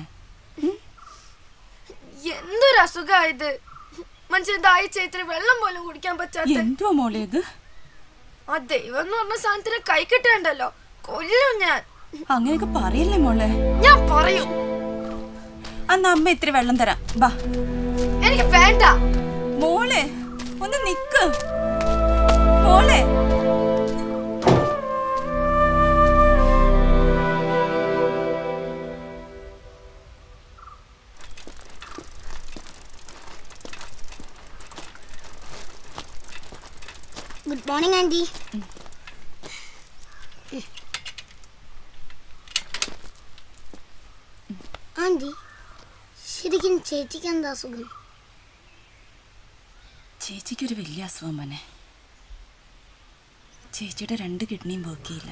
എന്തൊരു അസുഖമായത്. മനുഷ്യൻ ദാഹിച്ച് ഇത്തിരി വെള്ളം പോലും കുടിക്കാൻ പറ്റാത്ത. എന്തുവാ മോളെ ഇത്? ആ ദൈവം എന്ന് പറഞ്ഞ സാധനത്തിന് കൈ കിട്ടേണ്ടല്ലോ. കൊല്ലും ഞാൻ. അങ്ങനെയൊക്കെ പറയല്ലേ മോളെ? ഞാൻ പറയും. അന്ന് അമ്മ ഇത്തിരി വെള്ളം തരാം. ബാ. എനിക്ക് വേണ്ട മോളെ, ഒന്ന് നിക്ക് മോളെ. Good morning anti. ആൻറ്റി, ശരിക്കും ചേച്ചിക്ക് എന്താ അസുഖം? ചേച്ചിക്കൊരു വലിയ അസുഖം മോനെ. ചേച്ചിയുടെ രണ്ട് കിഡ്നിയും വർക്ക് ചെയ്യില്ല.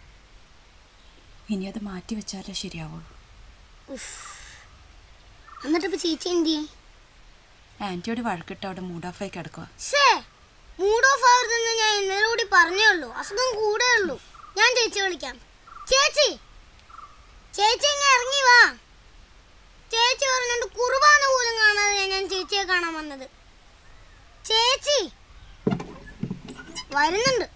ഇനി അത് മാറ്റി വെച്ചാലേ ശരിയാവുള്ളൂ. എന്നിട്ടിപ്പോ ചേച്ചി എന്ത് ചെയ്യും? ആൻറ്റിയോട് വഴക്കിട്ട് അവിടെ മൂഡ് ഓഫ് ആയി കിടക്കുക. മൂഡ് ഓഫ് ആവരുതെന്ന് ഞാൻ ഇന്നലെ കൂടി പറഞ്ഞേ ഉള്ളൂ. അസുഖം കൂടെ ഉള്ളൂ. ഞാൻ ചേച്ചി വിളിക്കാം. ചേച്ചി ചേച്ചി ഇങ്ങനെ ഇറങ്ങി വാ. ചേച്ചി പറഞ്ഞിട്ട് കുർബാന പോലും കാണാതെ ഞാൻ ചേച്ചിയെ കാണാൻ വന്നത്. ചേച്ചി വരുന്നുണ്ട്.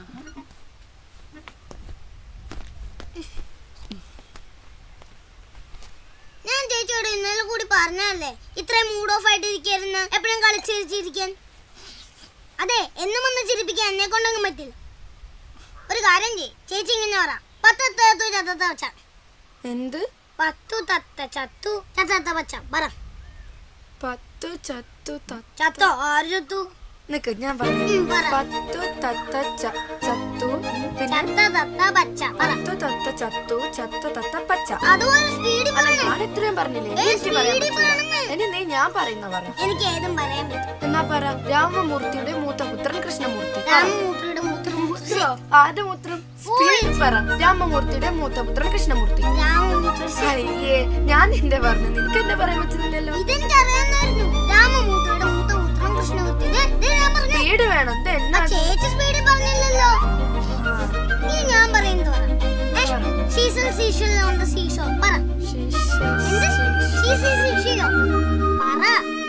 ഞാൻ ചേച്ചിയോട് ഇന്നലെ കൂടി പറഞ്ഞല്ലേ ഇത്രയും മൂഡ് ഓഫ് ആയിട്ട് ഇരിക്കരുന്ന്, എപ്പോഴും കളിച്ചിരിച്ചിരിക്കാൻ. അതെ, എന്നും ഒന്ന് ചിരിപ്പിക്കാൻ എന്നെ കൊണ്ടൊന്നും പറ്റില്ല. ഒരു കാര്യം ചെയ്യ്, ചേച്ചി ഇങ്ങനെ പറ. പത്ത് തത്തു ചത്തത്ത പച്ച. എന്ത്? പത്തു തത്ത ചത്തു ചത്തത്ത പച്ച പറ. പത്തു ചത്തു ചത്തോ? ആര് ചത്തു? നിക്ക് ഞാൻ പറഞ്ഞു. പത്തു തത്ത ചത്തു പിന്നെ തത്ത പച്ച. പത്തു തത്ത ചത്തു ചത്ത തത്ത പച്ച. അതുപോലെ സ്പീഡിൽ പറയണം. ഞാൻ ഇത്രയും പറഞ്ഞില്ലേ? എനിക്ക് പറയാൻ പറ്റില്ല. ഇനി നീ ഞാൻ പറയുന്ന പറ. എനിക്ക് ഏതും പറയാൻ പറ്റും. എന്നാ പറ. രാമമൂർത്തിയുടെ മൂത്ത പുത്രൻ കൃഷ്ണമൂർത്തി. രാമമൂർത്തിയുടെ മൂത്ത ആരുടെ മൂത്രം? സ്പീഡിൽ പറ. രാമമൂർത്തിയുടെ മൂത്ത പുത്രൻ കൃഷ്ണമൂർത്തി. അയ്യേ, ഞാൻ നിന്റെ പറഞ്ഞു. നിനക്ക് എന്നെ പറയാൻ പറ്റുന്നില്ലല്ലോ. ഇതെനിക്ക് അറിയാമായിരുന്നു. രാമമൂർത്തിയുടെ മൂത്ത പുത്രൻ കൃഷ്ണമൂർത്തി. സ്പീഡ് വേണം. ചേച്ചി സ്പീഡിൽ പറഞ്ഞില്ലല്ലോ. നീ ഞാൻ പറയുന്നത് പറ. She's a seashell on the seashore. പറ. She's a seashell. പറ.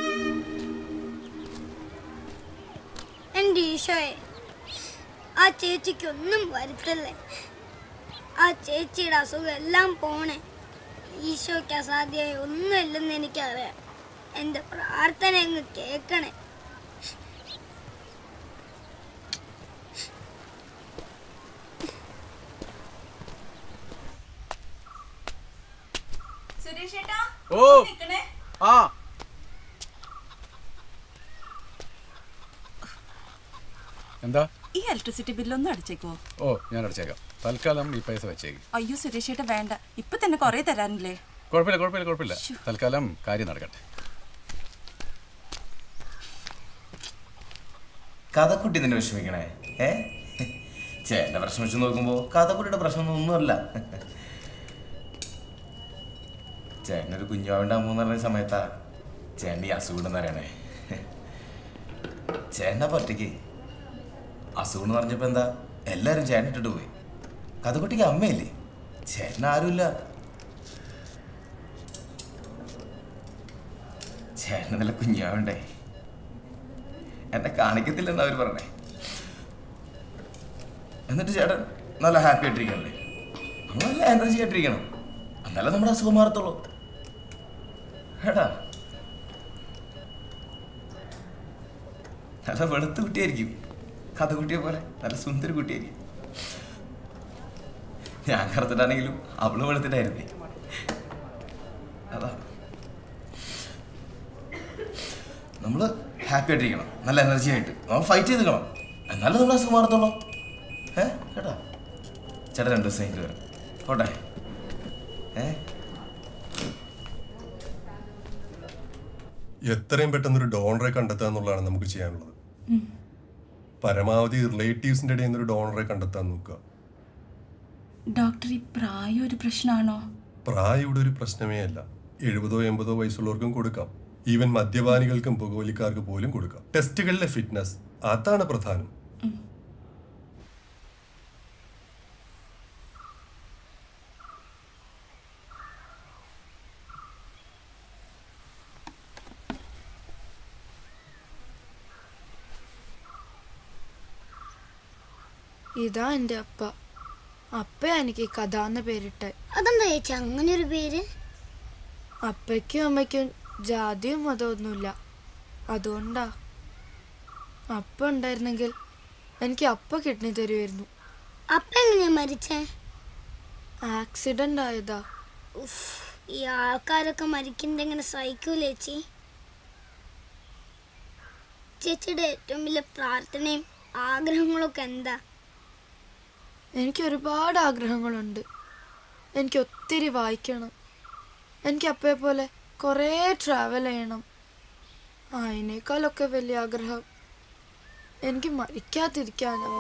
എന്റെ ഈശോയെ, ആ ചേച്ചിക്കൊന്നും വരുത്തല്ലേ. ആ ചേച്ചിയുടെ അസുഖം എല്ലാം പോണേ. ഈശോയ്ക്ക് അസാധ്യമായി ഒന്നുമില്ലെന്ന് എനിക്കറിയാം. എൻ്റെ പ്രാർത്ഥന അങ്ങ് കേൾക്കണേ. ഓ ആ എന്താ ഈ ഇലക്ട്രിസിറ്റി ബില്ലൊന്നും അടിച്ചേക്കോ? ഓ ഞാൻ അടിച്ചേക്കാം. തൽക്കാലം ഈ പൈസ വെച്ചേക്കും. അയ്യോ സുരേഷ് ഏട്ടാ വേണ്ട, ഇപ്പൊ തന്നെ കൊറേ തരാനില്ലേ. കുഴപ്പമില്ല കുഴപ്പമില്ല കുഴപ്പമില്ല തൽക്കാലം കാര്യം നടക്കട്ടെ. കഥക്കുട്ടി നിന്നെ വിഷമിക്കണേ? ഏ ചേട്ടൻ്റെ പ്രശ്നം വെച്ച് നോക്കുമ്പോൾ കഥക്കുട്ടിയുടെ പ്രശ്നമൊന്നുമല്ല. ചേട്ടനൊരു കുഞ്ഞാവേണ്ടാകുമ്പോൾ പറഞ്ഞ സമയത്താ ചേട്ടൻ ഈ അസുഖം അറിയണേ. ചേട്ടനാ പറ്റയ്ക്ക് അസുഖം എന്ന് പറഞ്ഞപ്പോൾ എന്താ എല്ലാവരും ചേട്ടൻ ഇട്ടിട്ട് പോയി. കഥക്കുട്ടിക്ക് അമ്മയില്ലേ, ചേട്ടൻ ആരുമില്ല. ചേട്ടൻ നല്ല കുഞ്ഞാവണ്ടേ, എന്നെ കാണിക്കത്തില്ലെന്ന് അവർ പറഞ്ഞേ. എന്നിട്ട് ചേട്ടൻ നല്ല ഹാപ്പി ആയിട്ടിരിക്കണല്ലേ, നമ്മൾ നല്ല എനർജി ആയിട്ടിരിക്കണം, എന്നാലേ നമ്മുടെ അസുഖം മാറത്തുള്ളൂ. ഏടാ നല്ല വെളുത്ത കുട്ടിയായിരിക്കും, കഥകുട്ടിയെ പോലെ നല്ല സുന്ദര കുട്ടിയായിരിക്കും. ഞാൻ കറുത്തിട്ടാണെങ്കിലും അവള് വെളുത്തിട്ടായിരുന്നേ. അതാ നമ്മള് ഹാപ്പി ആയിട്ടിരിക്കണം, നല്ല എനർജി ആയിട്ട് നമ്മൾ ഫൈറ്റ് ചെയ്തിക്കണം, എന്നാലും നമ്മൾ അസുഖം മാറത്തുള്ളൂ. ഏ കേട്ടാ ചേട്ടാ രണ്ട് ദിവസം കഴിഞ്ഞിട്ട് വരാം കോട്ടെ. ഏ എത്രയും പെട്ടെന്നൊരു ഡോണറെ കണ്ടെത്തുക എന്നുള്ളതാണ് നമുക്ക് ചെയ്യാനുള്ളത്. പരമാവധി റിലേറ്റീവ്സിന്റെ ഇടയിൽ നിന്നൊരു ഡോണറെ കണ്ടെത്താൻ നോക്കുക. ഡോക്ടർ ഈ പ്രായം ഒരു പ്രശ്നമാണോ? പ്രായം ഇവിടെ ഒരു പ്രശ്നമേ അല്ല. എഴുപതോ എൺപതോ വയസ്സുള്ളവർക്കും കൊടുക്കാം, ഈവൻ മദ്യപാനികൾക്കും പുകവലിക്കാർക്ക് പോലും കൊടുക്കാം. ടെസ്റ്റുകളിലെ ഫിറ്റ്നസ് അതാണ് പ്രധാനം. ഇതാ എൻ്റെ അപ്പ. അപ്പ എനിക്ക് കഥ എന്ന പേരിട്ടെ. അതെന്താ ചേച്ചി അങ്ങനെ ഒരു പേര്? അപ്പയ്ക്കും അമ്മയ്ക്കും ജാതിയും മതമൊന്നുമില്ല, അതുകൊണ്ടാ. അപ്പ ഉണ്ടായിരുന്നെങ്കിൽ എനിക്ക് അപ്പ കിഡ്നി തരുമായിരുന്നു. അപ്പ എങ്ങനെയാ മരിച്ചേ? ആക്സിഡന്റ് ആയതാ. ഈ ആൾക്കാരൊക്കെ മരിക്കുന്നത് എങ്ങനെ സഹിക്കൂല ചേച്ചി? ചേച്ചിയുടെ ഏറ്റവും വലിയ പ്രാർത്ഥനയും ആഗ്രഹങ്ങളൊക്കെ എന്താ? എനിക്ക് ഒരുപാട് ആഗ്രഹങ്ങളുണ്ട്. എനിക്ക് ഒത്തിരി വായിക്കണം, എനിക്ക് അപ്പയെ പോലെ കുറേ ട്രാവൽ ചെയ്യണം. അതിനേക്കാളൊക്കെ വലിയ ആഗ്രഹം എനിക്ക് മരിക്കാതിരിക്കാനാ.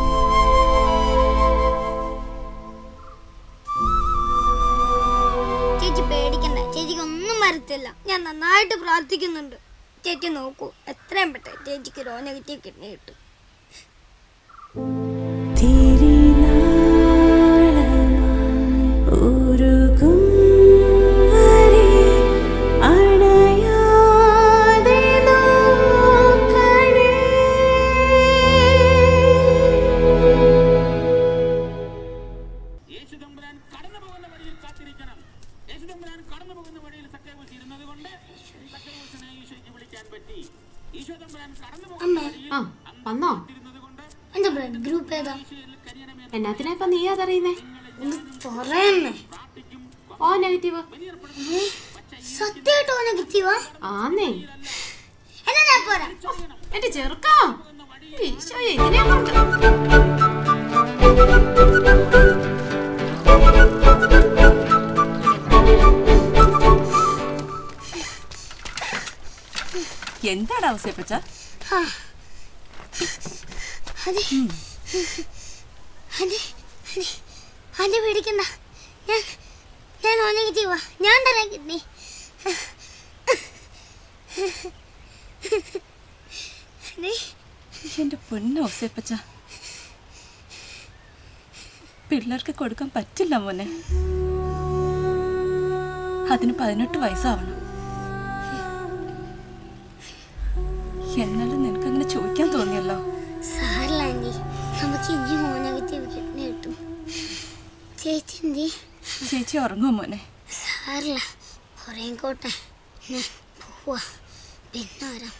ചേച്ചി പേടിക്കണ്ട, ചേച്ചിക്ക് ഒന്നും വരത്തില്ല. ഞാൻ നന്നായിട്ട് പ്രാർത്ഥിക്കുന്നുണ്ട്. ചേച്ചി നോക്കൂ, എത്രയും പെട്ടെന്ന് ചേച്ചിക്ക് ഒരു നെഗറ്റീവ് കിഡ്നി കിട്ടും. എന്നാത്തിനാ ഇപ്പൊ നീ അതറിയുന്നേ? ഓ നെഗറ്റീവ് സത്യമായിട്ടോ നെഗറ്റീവാ? ആന്നേ. എന്നാ ഞാൻ പോരാ. എന്റെ ചെറുക്കാ ഈശോയെ ഇതിനെ കൊണ്ട് എന്താടാ അവസരപ്പച്ച? അതെ അതെ അതെ പേടിക്കണ്ട, ഞാൻ ഞാൻ ഓ നെഗറ്റീവാ. ഞാൻ തരാൻ കിഡ്നി. എന്റെ പൊന്നോ അവസരപ്പച്ച, പിള്ളേർക്ക് കൊടുക്കാൻ പറ്റില്ല മോനെ. അതിന് പതിനെട്ട് വയസ്സാവണം. എന്നാലും നിനക്കങ്ങനെ ചോദിക്കാൻ തോന്നിയല്ലോ. സാറില്ല ആന്റി, നമുക്ക് ഇനി ഓ നെഗറ്റീവ് കിഡ്നി കിട്ടും. ചേച്ചി എന്തി? ചേച്ചി ഉറങ്ങുമോ മോനെ? സാറില്ല, ഉറങ്ങിക്കോട്ടെ. പോവാ, പിന്നെ വരാം.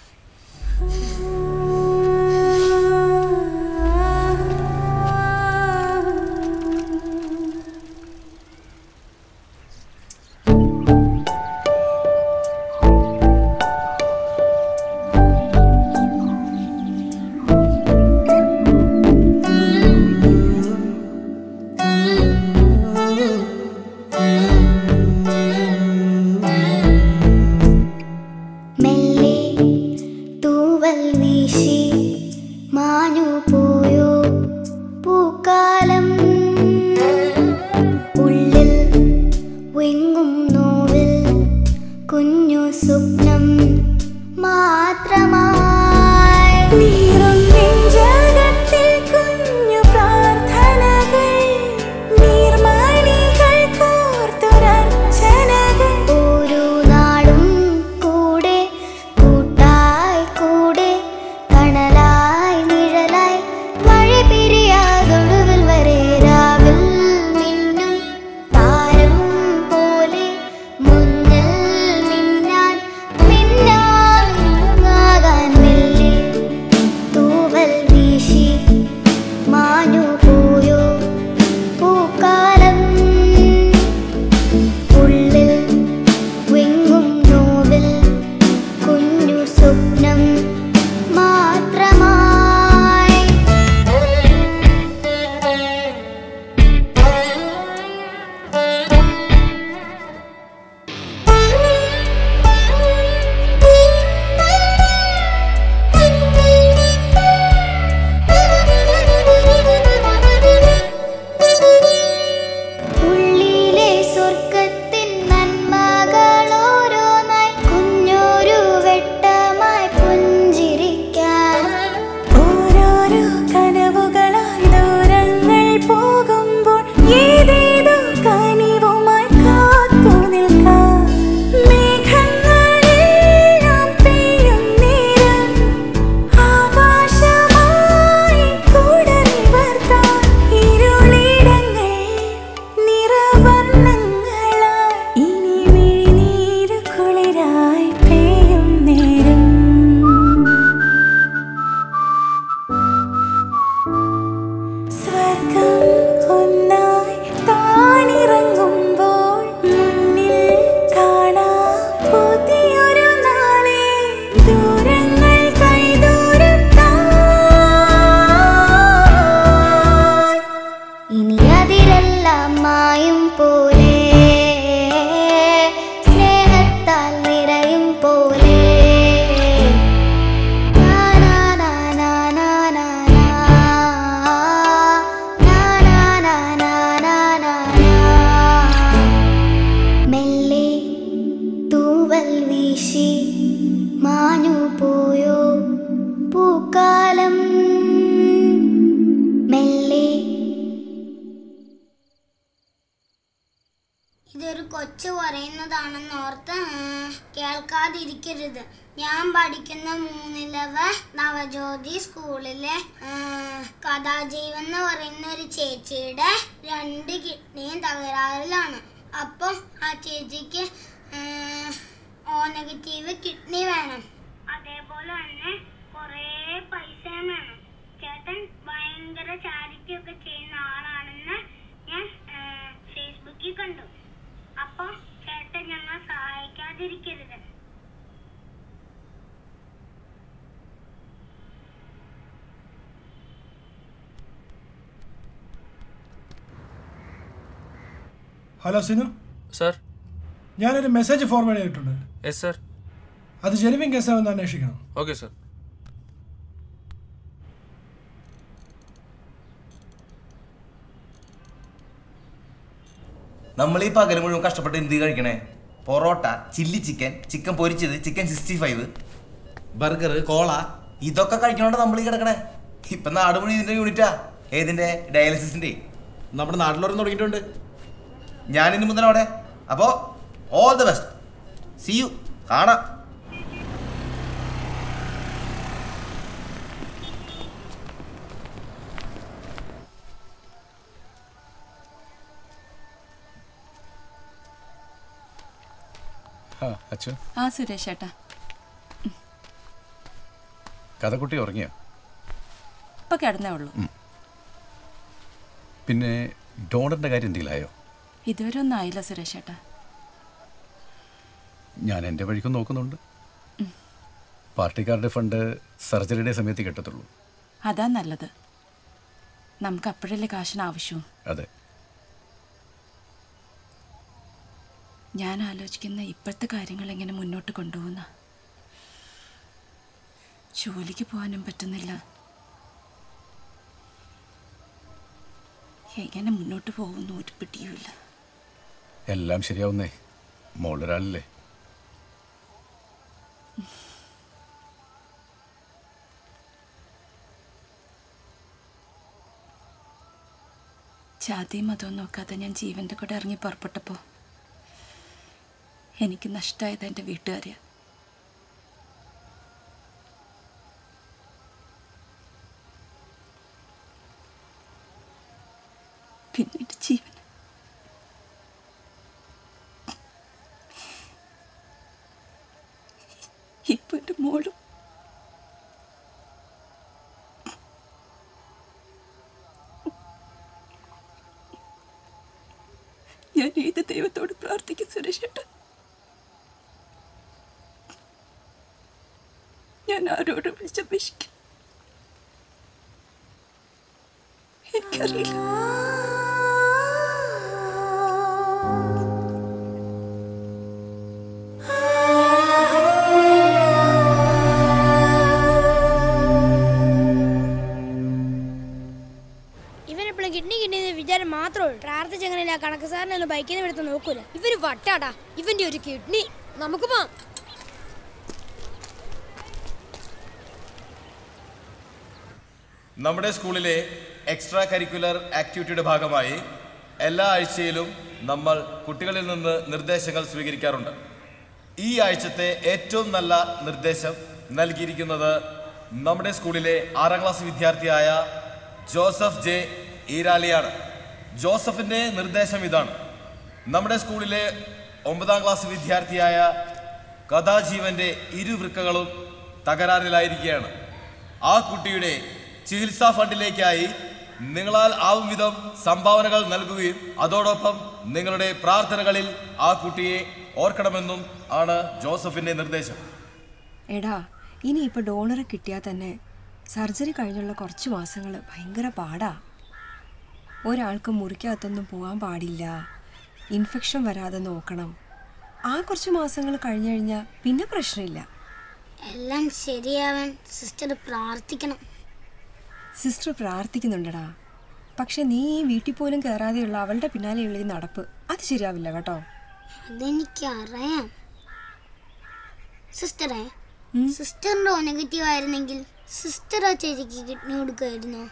കൊച്ചു പറയുന്നതാണെന്ന് ഓർത്ത് കേൾക്കാതിരിക്കരുത്. ഞാൻ പഠിക്കുന്ന മൂന്നിലവ നവജ്യോതി സ്കൂളിലെ കഥാജീവൻ എന്ന് പറയുന്ന ഒരു ചേച്ചിയുടെ രണ്ട് കിഡ്നിയും തകരാറിലാണ്. അപ്പോൾ ആ ചേച്ചിക്ക് ഓ നെഗറ്റീവ് കിഡ്നി വേണം. അതേപോലെ തന്നെ കുറേ പൈസയും വേണം. ചേട്ടൻ ഭയങ്കര ചാരിറ്റി ഒക്കെ ചെയ്യുന്ന ആളാണെന്ന് ഞാൻ ഫേസ്ബുക്കിൽ കണ്ടു. അപ്പൊ ചേട്ടൻ ഞങ്ങൾ സഹായിക്കാതിരിക്കരുത്. ഹലോ സിനു സർ, ഞാനൊരു മെസ്സേജ് ഫോർവേഡ് ചെയ്തിട്ടുണ്ട്. Yes sir. അത് ജെനുവിൻ കേസാണെന്ന് അന്വേഷിക്കണം. Okay sir. നമ്മൾ ഈ പകൽ മുഴുവൻ കഷ്ടപ്പെട്ട് എന്ത് കഴിക്കണേ? പൊറോട്ട, ചില്ലി ചിക്കൻ, ചിക്കൻ പൊരിച്ചത്, chicken sixty five, burger, cola, ഇതൊക്കെ കഴിക്കണോണ്ട് നമ്മൾ ഈ കിടക്കണേ. ഇപ്പൊ നാട് മുഴുവൻ ഇതിന്റെ യൂണിറ്റാ. ഏതിന്റെ? ഡയാലിസിന്റെ. നമ്മുടെ നാട്ടിലൊരെണ്ണം തുടങ്ങിയിട്ടുണ്ട്. ഞാനിന്ന് മുതൽ അവിടെ. അപ്പോ all the best. See you. കാണാം. ആ സുരേഷ് ഏട്ടാ, കഥകുട്ടി ഉറങ്ങിയോ? ഇപ്പൊ കിടന്നേ ഉള്ളൂ. പിന്നെ ഡോണറിന്റെ കാര്യം എന്തെങ്കിലും ആയോ? ഇതുവരെ ഒന്നും ആയില്ല സുരേഷ് ഏട്ടാ. ഞാൻ എൻ്റെ വഴിക്കും നോക്കുന്നുണ്ട്. പാർട്ടിക്കാരുടെ ഫണ്ട് സർജറിയുടെ സമയത്ത് കിട്ടത്തുള്ളൂ. അതാ നല്ലത്. നമുക്ക് അപ്പോഴല്ലേ കാശിന് ആവശ്യവും. അതെ. ഞാൻ ആലോചിക്കുന്ന ഇപ്പോഴത്തെ കാര്യങ്ങൾ എങ്ങനെ മുന്നോട്ട് കൊണ്ടുപോകുന്ന. ജോലിക്ക് പോകാനും പറ്റുന്നില്ല. എങ്ങനെ മുന്നോട്ട് പോകുന്നു ഒരു പിടിയുമില്ല. എല്ലാം ശരിയാവുന്നേ. മോളൊരാളല്ലേ. ജാതിയും മതവും നോക്കാതെ ഞാൻ ജീവൻ്റെ കൂടെ ഇറങ്ങി പുറപ്പെട്ടപ്പോൾ എനിക്ക് നഷ്ടമായത് എൻ്റെ വീട്ടുകാരെയാണ്. പിന്നീട് ജീവൻ. ഇപ്പൊ എൻ്റെ മോളും. ഞാൻ ഏത് ദൈവത്തോട് പ്രാർത്ഥിക്കും സുരേഷ് ഏട്ടാ? ഞാൻ ആരോട് വിളിച്ചപേക്ഷിക്കും? എനിക്കറിയില്ല. ഇവനെപ്പോഴും കിഡ്നി കിഡ്നി വിചാരം മാത്രമേ ഉള്ളൂ. പ്രാർത്ഥിച്ചെങ്ങനെയല്ല കണക്ക് സാറിനെ ഒന്ന് ബൈക്കിൽ നിന്ന് എടുത്ത് നോക്കൂല. ഇവര് വട്ടാടാ. ഇവന്റെ ഒരു കിഡ്നി. നമുക്ക് പോവാം. നമ്മുടെ സ്കൂളിലെ എക്സ്ട്രാ കരിക്കുലർ ആക്ടിവിറ്റിയുടെ ഭാഗമായി എല്ലാ ആഴ്ചയിലും നമ്മൾ കുട്ടികളിൽ നിന്ന് നിർദ്ദേശങ്ങൾ സ്വീകരിക്കാറുണ്ട്. ഈ ആഴ്ചത്തെ ഏറ്റവും നല്ല നിർദ്ദേശം നൽകിയിരിക്കുന്നത് നമ്മുടെ സ്കൂളിലെ ആറാം ക്ലാസ് വിദ്യാർത്ഥിയായ ജോസഫ് ജെ ഈരാലിയാണ്. ജോസഫിൻ്റെ നിർദ്ദേശം ഇതാണ്. നമ്മുടെ സ്കൂളിലെ ഒമ്പതാം ക്ലാസ് വിദ്യാർത്ഥിയായ കഥാജീവൻ്റെ ഇരുവൃക്കകളും തകരാറിലായിരിക്കുകയാണ്. ആ കുട്ടിയുടെ ചികിത്സാ ഫണ്ടിലേക്കായി നിങ്ങളാൽ ആവും വിധം സംഭാവനകൾ നൽകുകയും അതോടൊപ്പം നിങ്ങളുടെ പ്രാർത്ഥനകളിൽ ആ കുട്ടിയെ ഓർക്കണമെന്നും ആണ് ജോസഫിന്റെ നിർദ്ദേശം. എടാ, ഇനി ഇപ്പൊ ഡോണറെ കിട്ടിയാൽ തന്നെ സർജറി കഴിഞ്ഞുള്ള കുറച്ച് മാസങ്ങൾ ഭയങ്കര പാടാ. ഒരാൾക്ക് മുറിക്കകത്തൊന്നും പോകാൻ പാടില്ല, ഇൻഫെക്ഷൻ വരാതെ നോക്കണം. ആ കുറച്ച് മാസങ്ങൾ കഴിഞ്ഞു കഴിഞ്ഞാൽ പിന്നെ പ്രശ്നമില്ല. എല്ലാം ശരിയാവാൻ സിസ്റ്റർ പ്രാർത്ഥിക്കണം. സിസ്റ്റർ പ്രാർത്ഥിക്കുന്നുണ്ടടാ. പക്ഷെ നീ ഈ വീട്ടിൽ പോലും കയറാതെയുള്ള അവളുടെ പിന്നാലെയുള്ള ഈ നടപ്പ് അത് ശരിയാവില്ല കേട്ടോ. അതെനിക്കറിയാം സിസ്റ്ററെ. സിസ്റ്ററിന്റെ നെഗറ്റീവ് ആയിരുന്നെങ്കിൽ സിസ്റ്റർ ആ ചേച്ചിക്ക് കിഡ്നി കൊടുക്കുമായിരുന്നോ?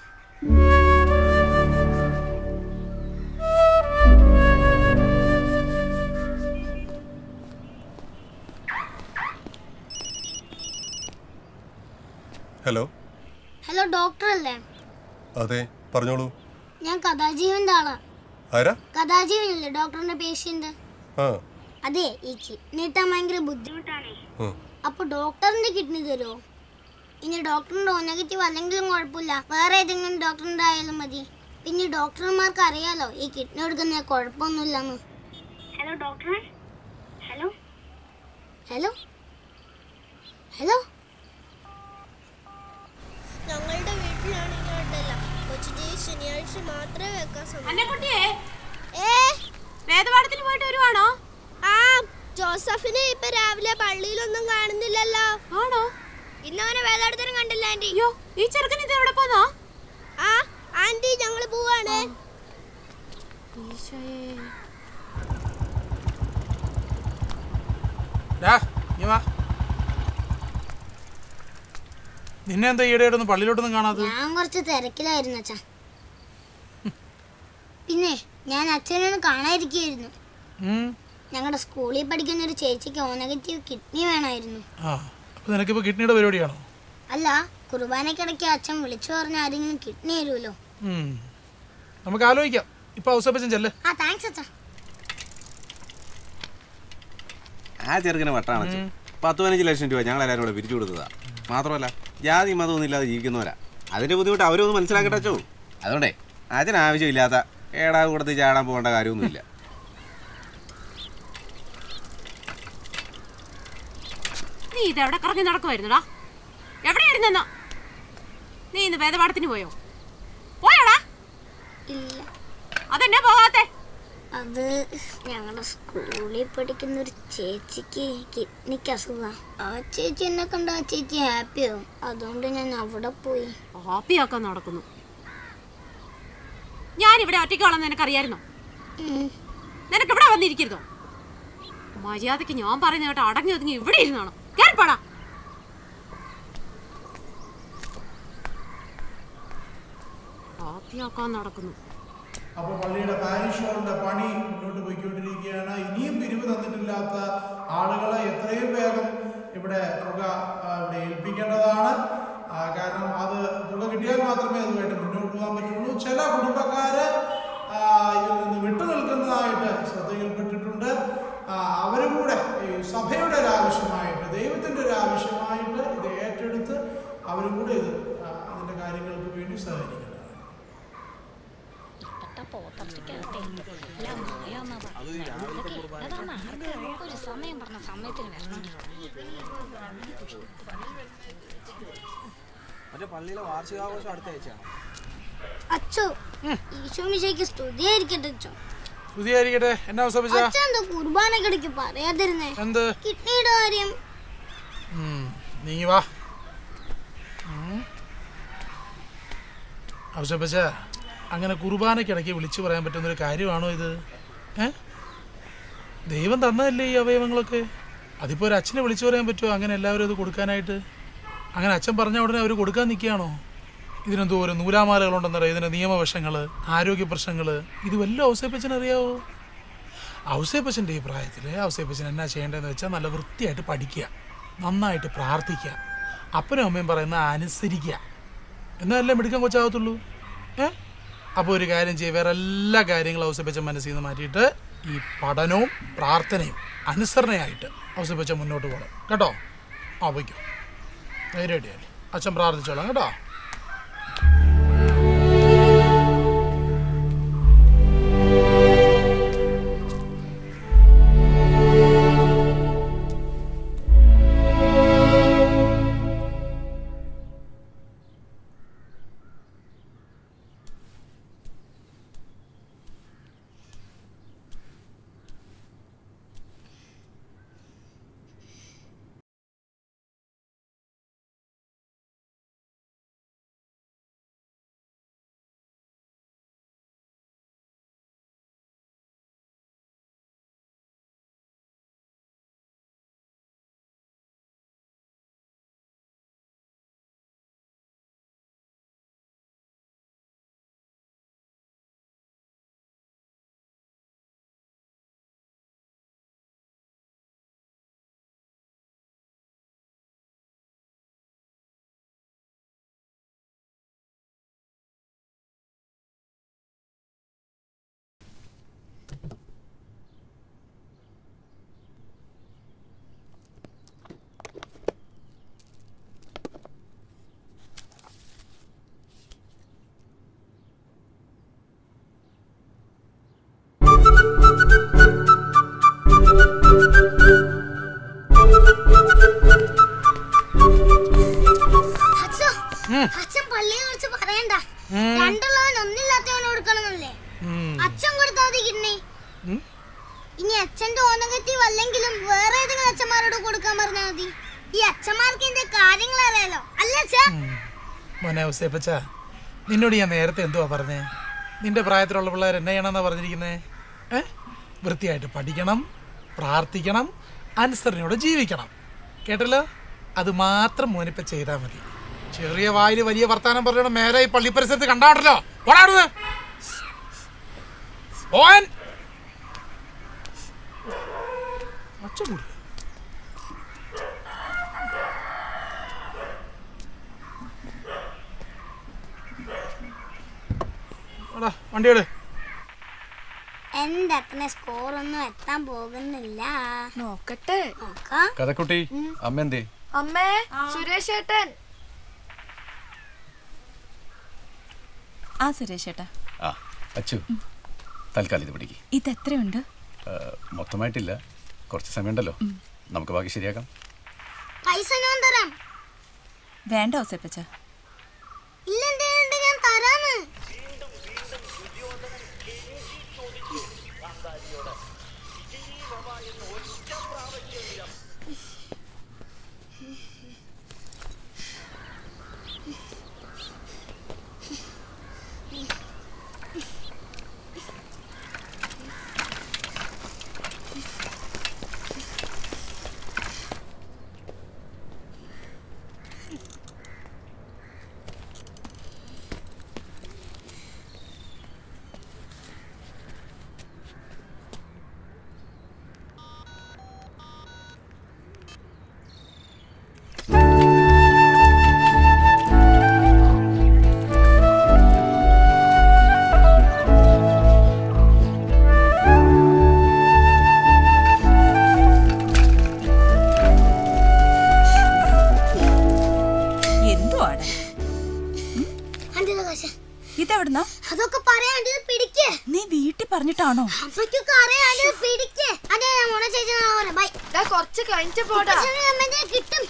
ഹലോ ഹലോ ഡോക്ടർ അല്ലേ? അതെ പറഞ്ഞോളൂ. ഞാൻ കഥാജീവന്റെ ആളാ. ആരാ? കഥാജീവനല്ലേ ഡോക്ടറിന്റെ പേഷ്യന്റ്? ആ അതെ, ഈ കിഡ്നി കിട്ടാൻ ഭയങ്കര ബുദ്ധിമുട്ടാണേ. അപ്പൊ ഡോക്ടറിന്റെ കിഡ്നി തരുമോ? ഇനി ഡോക്ടറിന്റെ ഓ നെഗറ്റീവ് അല്ലെങ്കിലും കുഴപ്പമില്ല, വേറെ ഏതെങ്കിലും ഡോക്ടറിന്റെ ആയാലും മതി. പിന്നെ ഡോക്ടർമാർക്ക് അറിയാലോ ഈ കിഡ്നി എടുക്കുന്ന കുഴപ്പമൊന്നുമില്ലെന്ന്. Hello doctor. Hello hello hello ഞങ്ങളുടെ വീട്ടിലാണെങ്കിൽ കൊച്ചിന്റെ ശനിയാഴ്ച മാത്രമേ വെക്കാൻ സമയം. വേദപാഠത്തിന് പോയിട്ട് വരുവാണോ? ആ ജോസഫിനെ ഇപ്പൊ രാവിലെ പള്ളിയിലൊന്നും കാണുന്നില്ലല്ലോ. ആണോ? ഇന്നവനെ വേദപാഠത്തിനും കണ്ടില്ല ആന്റി. അയ്യോ, ഈ ചെറുക്കൻ ഇത് എവിടെ പോന്നാ? ആ ആന്റി ഞങ്ങള് പോവാണ്. നിന്നെ എന്താ ഈയിടെയായിട്ടൊന്നും പള്ളിയിലോട്ടൊന്നും കാണാതെ? ഞാൻ കുറച്ച് തിരക്കിലായിരുന്നു അച്ഛാ. പിന്നെ ഞാൻ അച്ഛനൊന്ന് കാണാതിരിക്കുകയായിരുന്നു. ഞങ്ങളുടെ സ്കൂളിൽ പഠിക്കുന്ന ഒരു ചേച്ചിക്ക് ഓ നെഗറ്റീവ് കിഡ്നി വേണമായിരുന്നു. നിനക്കിപ്പോ കിഡ്നിയുടെ പരിപാടിയാണോ? അല്ല, കുർബാനക്കിടയ്ക്ക് അച്ഛൻ വിളിച്ചു പറഞ്ഞ ആരെങ്കിലും കിഡ്നി തരുമല്ലോ. നമുക്ക് ആലോചിക്കാം. ഇപ്പൊ ഔസേപ്പച്ചൻ ചെല്ല്. ആ താങ്ക്സ് അച്ഛാ. ആ ചെറുക്കിനെ വട്ടാണ്. പത്ത് പതിനഞ്ച് ലക്ഷം രൂപ ഞങ്ങൾ എല്ലാവരും കൂടെ പിരിച്ചു കൊടുത്തതാ. മാത്രമല്ല ജാതി മതമൊന്നും ഇല്ലാതെ ജീവിക്കുന്നവരാ. അതിന്റെ ബുദ്ധിമുട്ട് അവരൊന്നും മനസ്സിലാക്കട്ടെ അച്ചോ. അതുകൊണ്ടേ അതിന് ആവശ്യമില്ലാത്ത ഏടാ കൊടുത്ത് ചാടാൻ പോകേണ്ട കാര്യമൊന്നുമില്ല. നീ ഇതെവിടെ കറങ്ങി നടക്കുമായിരുന്നടാ? എവിടെയായിരുന്നെന്നോ? നീ ഇന്ന് വേദപാഠത്തിന് പോയോ? പോയോടാ? ഇല്ല. അതെന്നെ പോകാത്തെ? അത് ഞങ്ങളുടെ സ്കൂളിൽ പഠിക്കുന്ന ഒരു ചേച്ചിക്ക് കിഡ്നിക്ക് അസുഖം. ആ ചേച്ചി എന്നെ കണ്ട ആ ചേച്ചി ഹാപ്പിയാവും. അതുകൊണ്ട് ഞാൻ അവിടെ പോയി. ഹാപ്പിയാക്കാൻ നടക്കുന്നു. ഞാൻ ഇവിടെ ഒറ്റയ്ക്കാണെന്ന് നിനക്കറിയായിരുന്നോ? നിനക്ക് ഇവിടെ വന്നിരിക്കരുതോ? മര്യാദക്ക് ഞാൻ പറയുന്ന കേട്ടോ അടങ്ങി ഒതുങ്ങി ഇവിടെ ഇരുന്നാണോ? കേൾപ്പാടാ. ഹാപ്പിയാക്കാൻ നടക്കുന്നു. അപ്പോൾ പള്ളിയുടെ പാരിഷ് ഹാളിന്റെ പണി മുന്നോട്ട് പോയിക്കൊണ്ടിരിക്കുകയാണ്. ഇനിയും പിരിവ് തന്നിട്ടില്ലാത്ത ആളുകളെ എത്രയും വേഗം ഇവിടെ തുക ഇവിടെ ഏൽപ്പിക്കേണ്ടതാണ്. കാരണം അത് തുക കിട്ടിയാൽ മാത്രമേ അതുമായിട്ട് മുന്നോട്ട് പോകാൻ പറ്റുള്ളൂ. ചില കുടുംബക്കാര് ഇതിൽ നിന്ന് വിട്ടുനിൽക്കുന്നതായിട്ട് ശ്രദ്ധയിൽപ്പെട്ടിട്ടുണ്ട്. അവരും കൂടെ ഈ സഭയുടെ ഒരു ആവശ്യമായിട്ട്, ദൈവത്തിൻ്റെ ഒരു ആവശ്യമായിട്ട് ഇത് ഏറ്റെടുത്ത് അവരും കൂടെ ഇത് അതിൻ്റെ കാര്യങ്ങൾക്ക് വേണ്ടി സഹകരിക്കണം. പള്ളിയിലെ വാർഷികാഘോഷം അടുത്ത ആഴ്ചയാണ്. അച്ചോ, ഈശോമിശിഹായ്ക്ക് സ്തുതിയായിരിക്കട്ടെ അച്ചോ. സ്തുതിയായിരിക്കട്ടെ. എന്നാ ഔസേപ്പച്ചാ? അച്ഛൻ എന്താ കുർബാനക്കിടയ്ക്ക് പറയാതിരുന്നേ? എന്ത്? കിഡ്നിയുടെ കാര്യം. നീ വാ ഔസേപ്പച്ചാ. അങ്ങനെ കുർബാനക്കിടയ്ക്ക് വിളിച്ചു പറയാൻ പറ്റുന്നൊരു കാര്യമാണോ ഇത്? ഏ ദൈവം തന്നതല്ലേ ഈ അവയവങ്ങളൊക്കെ. അതിപ്പോൾ ഒരു അച്ഛനെ വിളിച്ചു പറയാൻ പറ്റുമോ അങ്ങനെ എല്ലാവരും അത് കൊടുക്കാനായിട്ട്? അങ്ങനെ അച്ഛൻ പറഞ്ഞ ഉടനെ അവർ കൊടുക്കാൻ നിൽക്കുകയാണോ? ഇതിനെന്തോ ഒരു നൂലാമാലകളുണ്ടെന്നറിയാം, ഇതിൻ്റെ നിയമവശങ്ങൾ, ആരോഗ്യ പ്രശ്നങ്ങൾ, ഇത് വല്ല ഔസേപ്പച്ചൻ അറിയാവോ? ഔസേപ്പച്ചൻ്റെ ഈ പ്രായത്തിൽ ഔസേപ്പച്ചൻ എന്നാ ചെയ്യേണ്ടതെന്ന് വെച്ചാൽ നല്ല വൃത്തിയായിട്ട് പഠിക്കുക, നന്നായിട്ട് പ്രാർത്ഥിക്കുക, അപ്പനും അമ്മയും പറയുന്ന അനുസരിക്കുക, എന്നല്ലേ മിടുക്കാൻ കൊച്ചാകത്തുള്ളൂ. ഏ അപ്പോൾ ഒരു കാര്യം ചെയ്യുക, വേറെ എല്ലാ കാര്യങ്ങളും ഔസേപ്പച്ചൻ മനസ്സിൽ നിന്ന് മാറ്റിയിട്ട് ഈ പഠനവും പ്രാർത്ഥനയും അനുസരണയായിട്ട് ഔസേപ്പച്ചൻ മുന്നോട്ട് പോകണം കേട്ടോ. ആ വയ്ക്കും ധൈര്യമായിട്ടല്ലേ, അച്ഛൻ പ്രാർത്ഥിച്ചോളാം കേട്ടോ. അച്ഛൻ പള്ളിയെ കുറിച്ച് പറയണ്ട. രണ്ടുള്ളവൻ ഒന്നില്ലാത്തവൻ കൊടുക്കണമെന്നല്ലേ അച്ഛൻ കൊടുത്താൽ കിഡ്നി. ഇനി അച്ഛന്റെ ഓനഗറ്റീവ് അല്ലെങ്കിലും വേറെ ഏതെങ്കിലും അച്ഛന്മാരോട് കൊടുക്കാൻ പറഞ്ഞാൽ മതി. ഈ അച്ഛന്മാർക്ക് ഇതിന്റെ കാര്യങ്ങൾ അറിയാലോ അല്ലേ അച്ഛാ? മോനെ ഔസേപ്പച്ച, നിന്നോട് ഞാൻ നേരത്തെ എന്തുവാ പറഞ്ഞേ? നിന്റെ പ്രായത്തിലുള്ള പിള്ളേർ എന്നെ ചെയ്യണമെന്നാ പറഞ്ഞിരിക്കുന്നേ? ഏ വൃത്തിയായിട്ട് പഠിക്കണം, പ്രാർത്ഥിക്കണം, അനുസരണയോടെ ജീവിക്കണം. കേട്ടല്ലോ? അത് മാത്രം മോനിപ്പ ചെയ്താൽ മതി. ചെറിയ വായിൽ വലിയ വർത്താനം പറയണം. മേലെ ഈ പള്ളി പരിസരത്ത് കണ്ടാണല്ലോ. ഓടാടുന്നത് ഓൻ അച്ഛൻ കൂടി വണ്ടിയോട്. എന്റെ അത്ര സ്കോർ ഒന്നും എത്താൻ പോകുന്നില്ല. നോക്കട്ടെ. കഥക്കുട്ടി അമ്മ എന്തേ? അമ്മേ, സുരേഷ് ഏട്ടൻ. ആ സുരേഷ് ഏട്ടാ. ആ അച്ചു, തൽക്കാലം ഇത് പിടിക്ക്. ഇത് എത്രയുണ്ട്? മൊത്തമായിട്ടില്ല, കുറച്ച് സമയമുണ്ടല്ലോ, നമുക്ക് ബാക്കി ശരിയാക്കാം. പൈസ ഞാൻ തരാം. വേണ്ട ഔസേപ്പച്ച. ഇല്ല, ഞാൻ തരാന്ന്. അതൊക്കെ പറയാണ്ട് പിടിക്ക്. നീ വീട്ടിൽ പറഞ്ഞിട്ടാണോ? അപ്പൊക്കൊക്കെ അറിയാണ്ട് പിടിക്ക്. അതെ മോളെ ചേച്ചി നാളെ ബൈ. ദാ കുറച്ച് കഴിഞ്ഞിട്ട് പോടാ. അമ്മനെ കിട്ടും.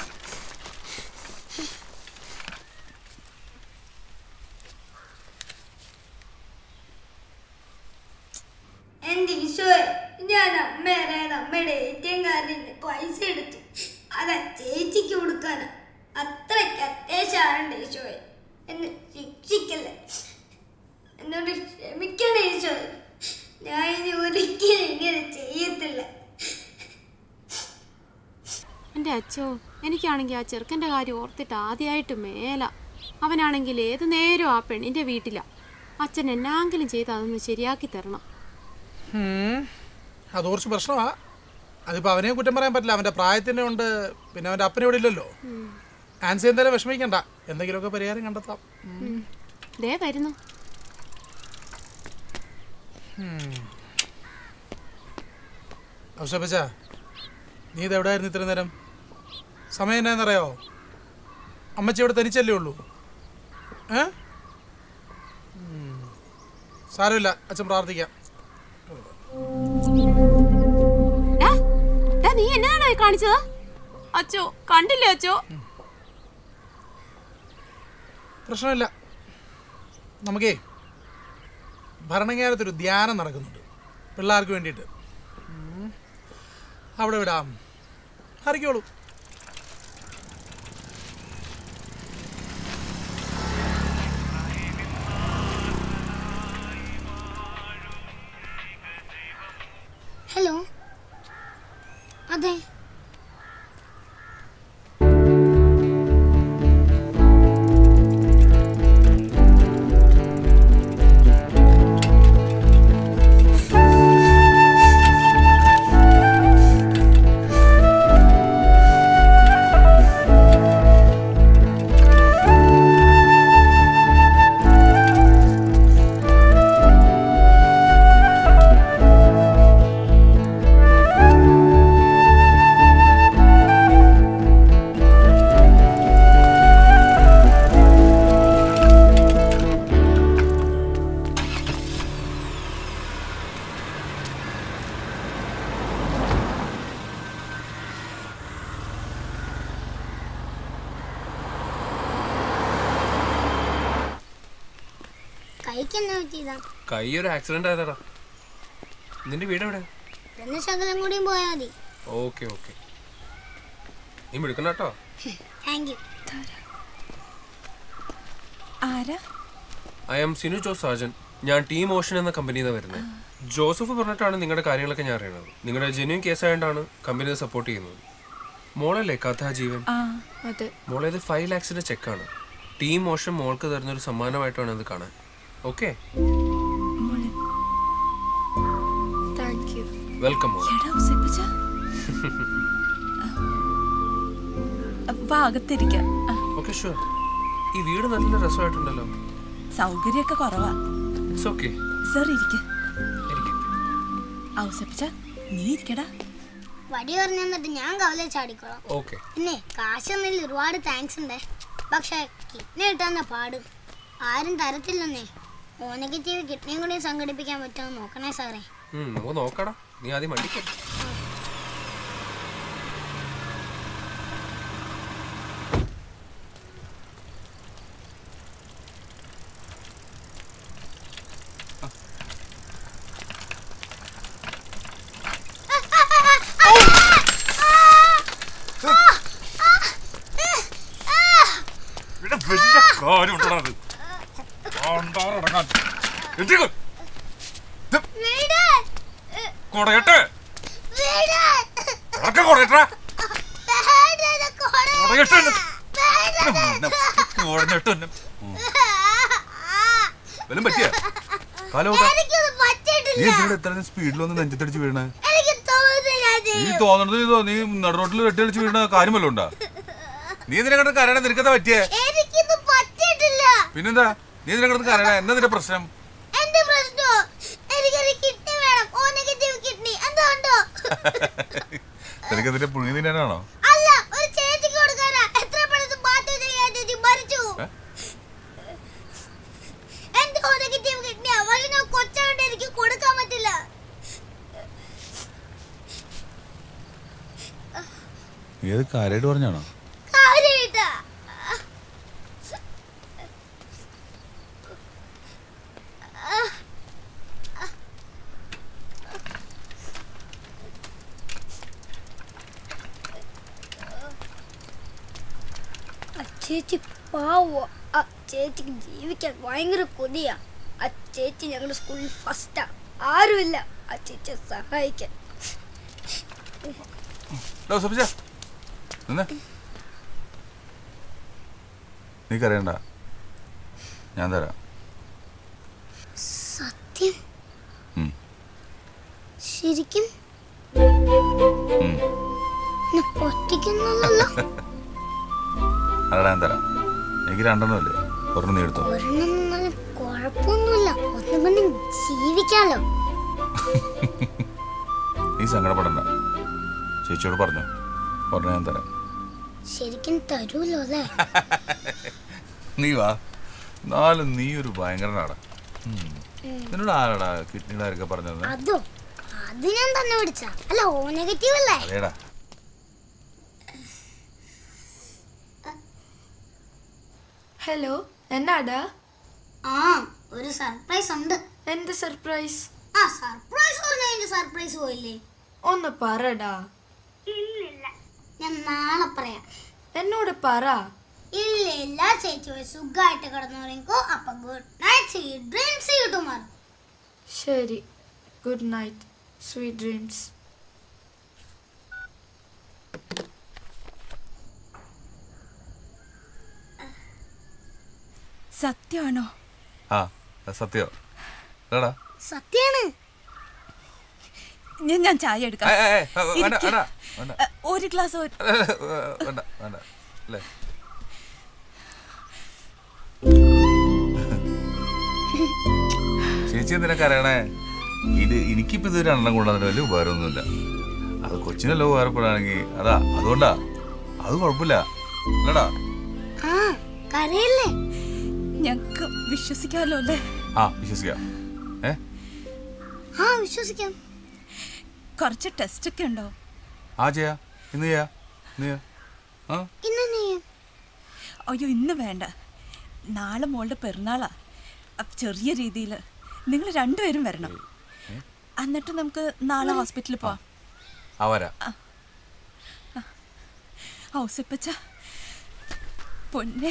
എന്റെ ഈശോയെ, ഞാൻ അമ്മേനെ അമ്മയുടെ എ ടി എം കാർഡിൽ പൈസ എടുത്തു. അതാ ചേച്ചിക്ക് കൊടുക്കാനാ. അത്രയ്ക്ക് അത്യാവശ്യമാണ് ഈശോയെ. എന്നെ ശിക്ഷിക്കല്ലേ, എന്നോട് ക്ഷമിക്കണേ ഈശോയെ. ഞാൻ ഇനി ഒരിക്കലും ഇങ്ങനെ ചെയ്യത്തില്ല. എൻ്റെ അച്ഛോ, എനിക്കാണെങ്കിൽ ആ ചെറുക്കൻ്റെ കാര്യം ഓർത്തിട്ട് ആദ്യമായിട്ട് മേല. അവനാണെങ്കിൽ ഏത് നേരം ആ പെണ്ണിൻ്റെ വീട്ടിലാ. അച്ഛൻ എന്നാങ്കിലും ചെയ്ത് അതൊന്ന് ശരിയാക്കി തരണം. അത് കുറച്ച് പ്രശ്നമാ. അതിപ്പോൾ അവനെ കുറ്റം പറയാൻ പറ്റില്ല. അവൻ്റെ പ്രായത്തിൻ്റെ ഉണ്ട്, പിന്നെ അവൻ്റെ അപ്പനെ ഇവിടെ ഇല്ലല്ലോ. ആൻസി എന്തായാലും വിഷമിക്കണ്ട, എന്തെങ്കിലുമൊക്കെ പരിഹാരം കണ്ടെത്താം. ദേ വരുന്നു. ഔഷപ്പച്ച, നീ ഇതെവിടെയായിരുന്നു ഇത്ര നേരം? സമയം എന്നാന്നറിയോ? അമ്മച്ചി ഇവിടെ തനിച്ചല്ലേ ഉള്ളൂ. ഏ സാരമില്ല, അച്ഛൻ പ്രാർത്ഥിക്കാം. നീ എന്നാണോ കാണിച്ചത്? അച്ചോ കണ്ടില്ലേ അച്ചോ? പ്രശ്നമില്ല. നമുക്കേ ഭരണങ്ങാനത്തൊരു ധ്യാനം നടക്കുന്നുണ്ട് പിള്ളേർക്ക് വേണ്ടിയിട്ട്. അവിടെ വിടാം, അറിയിക്കോളൂ. ഹലോ, അതെ. കൈക്ക് എന്നാ പറ്റിയതാ? കൈ ഒരു ആക്സിഡന്റ് ആയതാടാ. നിന്റെ വീട് എവിടെ? പിന്നെ ശകലം കൂടിയും പോയാ മതി. ഓക്കെ ഓക്കെ, നീ വിളിക്കണം കേട്ടോ. Thank you. ആരാ? I am Sinu Jose Sajan. ഞാൻ ടീം ഓഷൻ എന്ന കമ്പനിയിൽ നിന്ന് വരുന്നത്. ജോസഫ് പറഞ്ഞിട്ടാണ് നിങ്ങളുടെ കാര്യങ്ങളൊക്കെ ഞാൻ അറിയണത്. നിങ്ങളുടെ ജെന്യൂൻ കേസായതുകൊണ്ടാണ് കമ്പനി സപ്പോർട്ട് ചെയ്യുന്നത്. മോളല്ലേ കഥാ ജീവൻ? മോളേത് ഫൈവ് ലാക്സിന്റെ ചെക്കാണ്. ടീം ഓഷൻ മോൾക്ക് തരുന്നൊരു സമ്മാനമായിട്ടാണ് അത് കാണാൻ. Okay, welcome. Okay sure. ഈ വീട് നല്ല രസമായിട്ടുണ്ടല്ലോ. സൗകര്യമൊക്കെ കുറവാ. It's okay. സർ ഇരിക്ക. ഔസപ്പിച്ച നീ ഇരിക്കടാ. വടി പറഞ്ഞു തന്നിട്ട് ഞാൻ കവലെ ചാടിക്കോളാം. ഓക്കെ. പിന്നെ കാശൊന്നിൽ ഒരുപാട് താങ്ക്സ് ഉണ്ട്. പക്ഷെ കിഡ്നി കിട്ടാന്ന പാട് ആരും തരത്തില്ലെന്നേ. ഓ നെഗറ്റീവ് കിഡ്നിയും കൂടി സംഘടിപ്പിക്കാൻ പറ്റുമോ നോക്കണേ സാറേ. നമുക്ക് നോക്കടാ, നീ ആദ്യം വണ്ടിക്ക്. സ്പീഡിലൊന്നും നെഞ്ചത്തടിച്ച് വീണ നീ തോന്നണത് നീ നടുറോട്ടിൽ വെട്ടിയടിച്ച് വീണ കാര്യമല്ലോ ഉണ്ടാ. നീ ഇതിനെ കണ്ട് കരയണ നിനക്കെന്താ പറ്റിയേ? പിന്നെന്താ നീ ഇതിനെ കണ്ട് കരയണ? എന്താ നിന്റെ പ്രശ്നം? നിനക്ക് അതിന്റെ പുഴുങ്ങി തിന്നാനാണോ? ഏത് കാര്യമായിട്ട് പറഞ്ഞാണോ? ചേച്ചി പാവോ. ആ ചേച്ചിക്ക് ജീവിക്കാൻ ഭയങ്കര കൊതിയാ. ആ ചേച്ചി ഞങ്ങളുടെ സ്കൂളിൽ ഫസ്റ്റാ. ആരുമില്ല ആ ചേച്ചിയെ സഹായിക്കാൻ. നീ കരയണ്ട, ഞാൻ തരാം. സത്യം? ശരിക്കും? പൊട്ടിക്കുന്നല്ലോ. അതാ ഞാൻ തരാം. എനിക്ക് രണ്ടെണ്ണമല്ലേ, ഒരെണ്ണം നീ എടുത്തോ. ഒരെണ്ണം കുഴപ്പമൊന്നുമില്ല, ഒന്നും കൊണ്ട് ജീവിക്കാലോ. നീ സങ്കടപ്പെടണ്ട, ചേച്ചിയോട് പറഞ്ഞു, പറഞ്ഞ ഞാൻ തരാം. ശരിക്കും തരൂല്ലോ അല്ലേ? നീ വാ. നാലും നീ ഒരു ഭയങ്കരനാടാ. നിന്നോട് ആരാടാ കിഡ്നിയുടെ ആരൊക്കെ പറഞ്ഞത്? അതോ അത് ഞാൻ തന്നെ പിടിച്ച അല്ല. ഓ നെഗറ്റീവ് അല്ലേ? അതേടാ. ഹലോ, എന്നാടാ? ആ ഒരു സർപ്രൈസ് ഉണ്ട്. എന്ത് സർപ്രൈസ്? ആ സർപ്രൈസ് പറഞ്ഞ സർപ്രൈസ് പോയില്ലേ? ഒന്ന് പറടാ. ഇല്ലില്ല, ഞാൻ നാളെ പറയാം. എന്നോട് പറ. ഇല്ല ഇല്ല ചേച്ചി പോയി സുഖമായിട്ട് കിടന്നുറങ്ങിക്കോ. അപ്പൊ good night, sweet dreams, see you tomorrow. ശരി, ഗുഡ് നൈറ്റ്, സ്വീറ്റ് ഡ്രീംസ്. സത്യമാണോ? ആ സത്യം. സത്യാണ്. ഞാൻ ഞാൻ ചായ എടുക്കാം. ഒരു ഗ്ലാസ്. ചേച്ചി എന്തിനൊക്കെ അറിയണേ? ഇത് എനിക്കിപ്പോ ഇത് രണ്ടെണ്ണം കൊണ്ടുവന്നിട്ട് വലിയ ഉപകാരമൊന്നുമില്ല. അത് കൊച്ചിനല്ലോ ഉപകാരപ്പെടുകയാണെങ്കിൽ അതാ, അതുകൊണ്ടാ. അത് കുഴപ്പമില്ല അല്ലടാ. ഞങ്ങക്ക് വിശ്വസിക്കാമല്ലോ അല്ലേ? ആ വിശ്വസിക്കാം. ഏ ആ വിശ്വസിക്കാം. കുറച്ച് ടെസ്റ്റ് ഒക്കെ ഉണ്ടോ? ആ ചെയ്യാ. ഇന്ന് ചെയ്യാ. ഇന്ന് ചെയ്യാ. ആ അയ്യോ ഇന്ന് വേണ്ട, നാളെ മോളുടെ പെരുന്നാളാ. ചെറിയ രീതിയിൽ നിങ്ങൾ രണ്ടുപേരും വരണം. എന്നിട്ട് നമുക്ക് നാളെ ഹോസ്പിറ്റലിൽ പോവാം. ഔസപ്പച്ച പൊന്നെ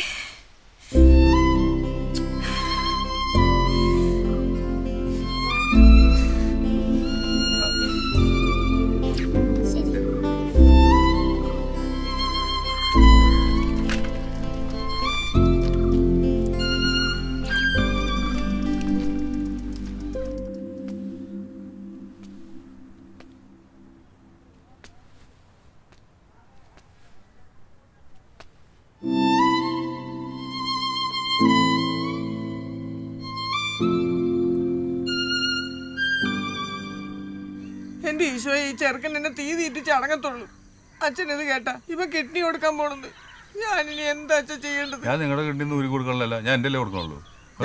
എന്റെ ഈശോയെ, ഈ ചെറുക്കൻ എന്നെ തീ തീറ്റിച്ച് അടങ്ങത്തുള്ളൂ. അച്ഛൻ ഇത് കേട്ടാ ഇവൻ കിഡ്നി കൊടുക്കാൻ പോണെന്ന്. ഞാനിനി എന്താ അച്ഛൻ ചെയ്യേണ്ടത്? ഞാൻ നിങ്ങളുടെ കിഡ്നി ഊരി കൊടുക്കണല്ലോ, ഞാൻ എന്റെ കൊടുക്കണുള്ളൂ.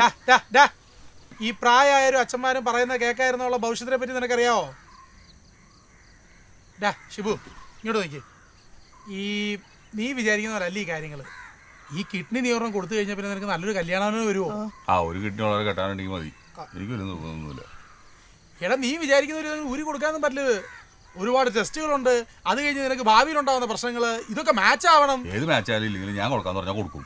ഈ പ്രായമായൊരു അച്ഛന്മാരും പറയുന്ന കേൾക്കായിരുന്നുള്ള ഭവിഷ്യത്തിനെ പറ്റി നിനക്കറിയാവോ? ഡാ ഷിബു, ഇങ്ങോട്ട് നോക്കി. ഈ നീ വിചാരിക്കുന്ന പോലെ അല്ല ഈ കാര്യങ്ങൾ. ഈ കിഡ്നി നീ ഒരെണ്ണം കൊടുത്തു കഴിഞ്ഞാൽ പിന്നെ നിനക്ക് നല്ലൊരു കല്യാണം വരുമോ? ആ ഒരു കിഡ്നി വളരെ കെട്ടാനുണ്ടെങ്കിൽ മതി, എനിക്ക് വലിയ നിർബന്ധമൊന്നുമില്ല. എടാ നീ വിചാരിക്കുന്ന ഒരു ഊരി കൊടുക്കാനും പറ്റില്ല. ഒരുപാട് ടെസ്റ്റുകളുണ്ട്. അത് കഴിഞ്ഞ് നിനക്ക് ഭാവിയിൽ ഉണ്ടാവുന്ന പ്രശ്നങ്ങൾ ഇതൊക്കെ മാച്ച് ആവണം. ഏത് മാച്ച് ആയാലും ഇല്ലെങ്കിൽ ഞാൻ കൊടുക്കാന്ന് പറഞ്ഞാൽ കൊടുക്കും.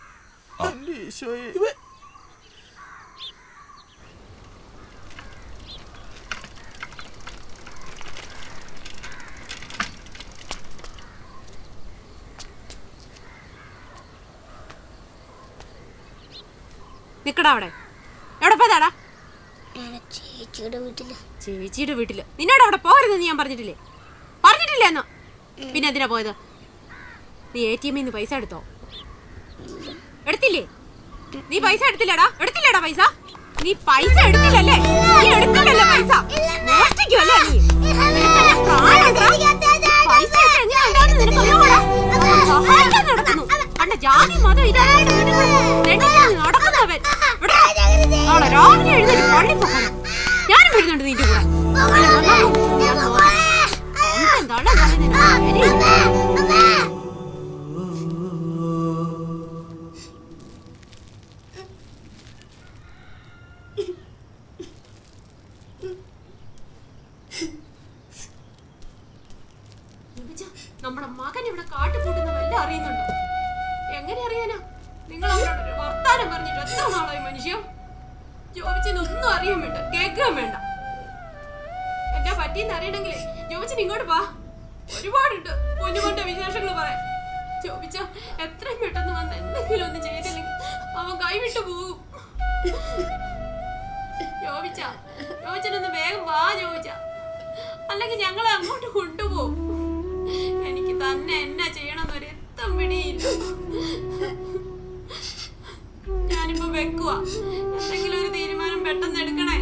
നിക്കടാ അവിടെ. എവിടെ പോയതാടാ? ചേച്ചിയുടെ വീട്ടില്. ചേച്ചിയുടെ വീട്ടില്? നിന്നോട് അവിടെ പോകരുതെന്ന് ഞാൻ പറഞ്ഞിട്ടില്ലേ? പറഞ്ഞിട്ടില്ലേ എന്നാ? പിന്നെ എന്തിനാ പോയത്? നീ എ ടി എമ്മിൽ നിന്ന് പൈസ എടുത്തോ? എടുത്തില്ലേ? നീ പൈസ എടുത്തില്ലടാ? എടുത്തില്ലടാ പൈസ? നീ പൈസ എടുത്തില്ലല്ലേ? നീ എടുത്തില്ലല്ലേ പൈസ? മോഷ്ടിക്കുമല്ലേ നീ? പൈസ എങ്ങനെയാണെന്ന് നിനക്കറിയാമോടാ? സഹായിക്കാൻ നടക്കുന്നു. കണ്ട ജാതി മതം ഇതായിട്ട് നടക്കുന്നവൻ. നാളെ രാവിലെ എഴുന്നേറ്റ് പള്ളി പോകണം. ഞാനും വരുന്നുണ്ട് നിന്റെ കൂടെ. എന്താണ് നമ്മുടെ മകൻ ഇവിടെ കാട്ടുകൂട്ടുന്ന വല്ല അറിയുന്നുണ്ടോ? എങ്ങനെ അറിയാനാ? നിങ്ങൾ അവരോടൊരു വർത്താനം പറഞ്ഞിട്ട് എത്ര നാളായി മനുഷ്യ? ജോബിച്ചനൊന്നും അറിയാൻ വേണ്ട, കേൾക്കാൻ വേണ്ട. എന്താ പറ്റിയെന്ന് അറിയണമെങ്കിലേ ജോബിച്ചൻ ഇങ്ങോട്ട് വാ. ഒരുപാടുണ്ട് പൊന്നുകൊണ്ട വിശേഷങ്ങൾ പറയാൻ. ജോബിച്ച എത്രയും പെട്ടെന്ന് വന്ന് എന്തെങ്കിലും ഒന്ന് ചെയ്തില്ലെങ്കിൽ അവൻ കൈവിട്ടു പോകും. ജോബിച്ച ജോബിച്ചനൊന്ന് വേഗം വാ ജോബിച്ച, അല്ലെങ്കിൽ ഞങ്ങളെ അങ്ങോട്ട് കൊണ്ടുപോകും. എനിക്ക് തന്നെ എന്നാ ചെയ്യണമെന്നൊരു എത്തും പിടിയില്ല. ഞാനിപ്പോ വെക്കുക. എന്തെങ്കിലും ഒരു തീരുമാനം പെട്ടെന്ന് എടുക്കണേ.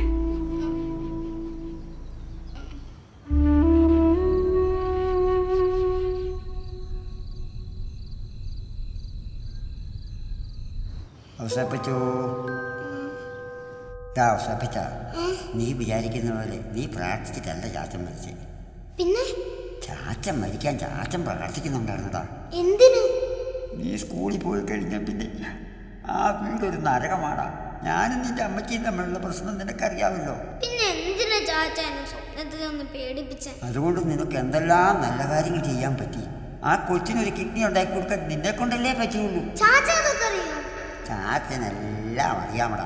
നീ വിചാരിക്കുന്ന പോലെ നീ പ്രാർത്ഥിച്ചിട്ടല്ല ചാച്ചൻ മരിച്ചേ. പിന്നെ ചാച്ചൻ മരിക്കാൻ ചാച്ചൻ പ്രാർത്ഥിക്കുന്നുണ്ടായിരുന്നടാ. എന്തിനു? നീ സ്കൂളിൽ പോയി കഴിഞ്ഞാൽ പിന്നെ ആ വീടൊരു നരകമാടാ. ഞാനും നിന്റെ അമ്മച്ചിയും തമ്മിലുള്ള പ്രശ്നം നിനക്കറിയാമല്ലോ. പിന്നെ എന്തിനാ ചാച്ചാനെ സ്വപ്നത്തിൽ ഒന്ന് പേടിപ്പിച്ച? അതുകൊണ്ട് നിനക്ക് എന്തെല്ലാം നല്ല കാര്യങ്ങൾ ചെയ്യാൻ പറ്റി. ആ കൊച്ചിനൊരു കിഡ്നി ഉണ്ടാക്കി കൊടുക്കാൻ നിന്നെ കൊണ്ടല്ലേ പറ്റുള്ളൂ. ചാച്ചനെല്ലാം അറിയാമടാ.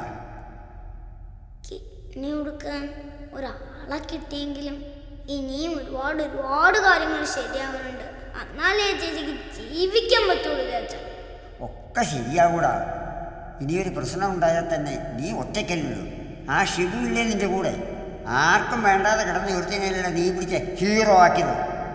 കിഡ്നി കൊടുക്കാൻ ഒരാളെ കിട്ടിയെങ്കിലും ഇനിയും ഒരുപാട് ഒരുപാട് കാര്യങ്ങൾ ശരിയാവുന്നുണ്ട്. എന്നാലേ ചേച്ചിക്ക് ജീവിക്കാൻ പറ്റുള്ളൂ. ചാച്ച ഒക്കെ ശരിയാകൂടാ. ഇനിയൊരു പ്രശ്നം ഉണ്ടായാൽ തന്നെ നീ ഒറ്റയ്ക്കല്ലോ. ആ ഷിബു ഇല്ലേ നിന്റെ കൂടെ? ആർക്കും വേണ്ടാതെ കിടന്ന് ഒരുത്തിനല്ല നീ പിടിച്ച ഹീറോ ആക്കിയത്.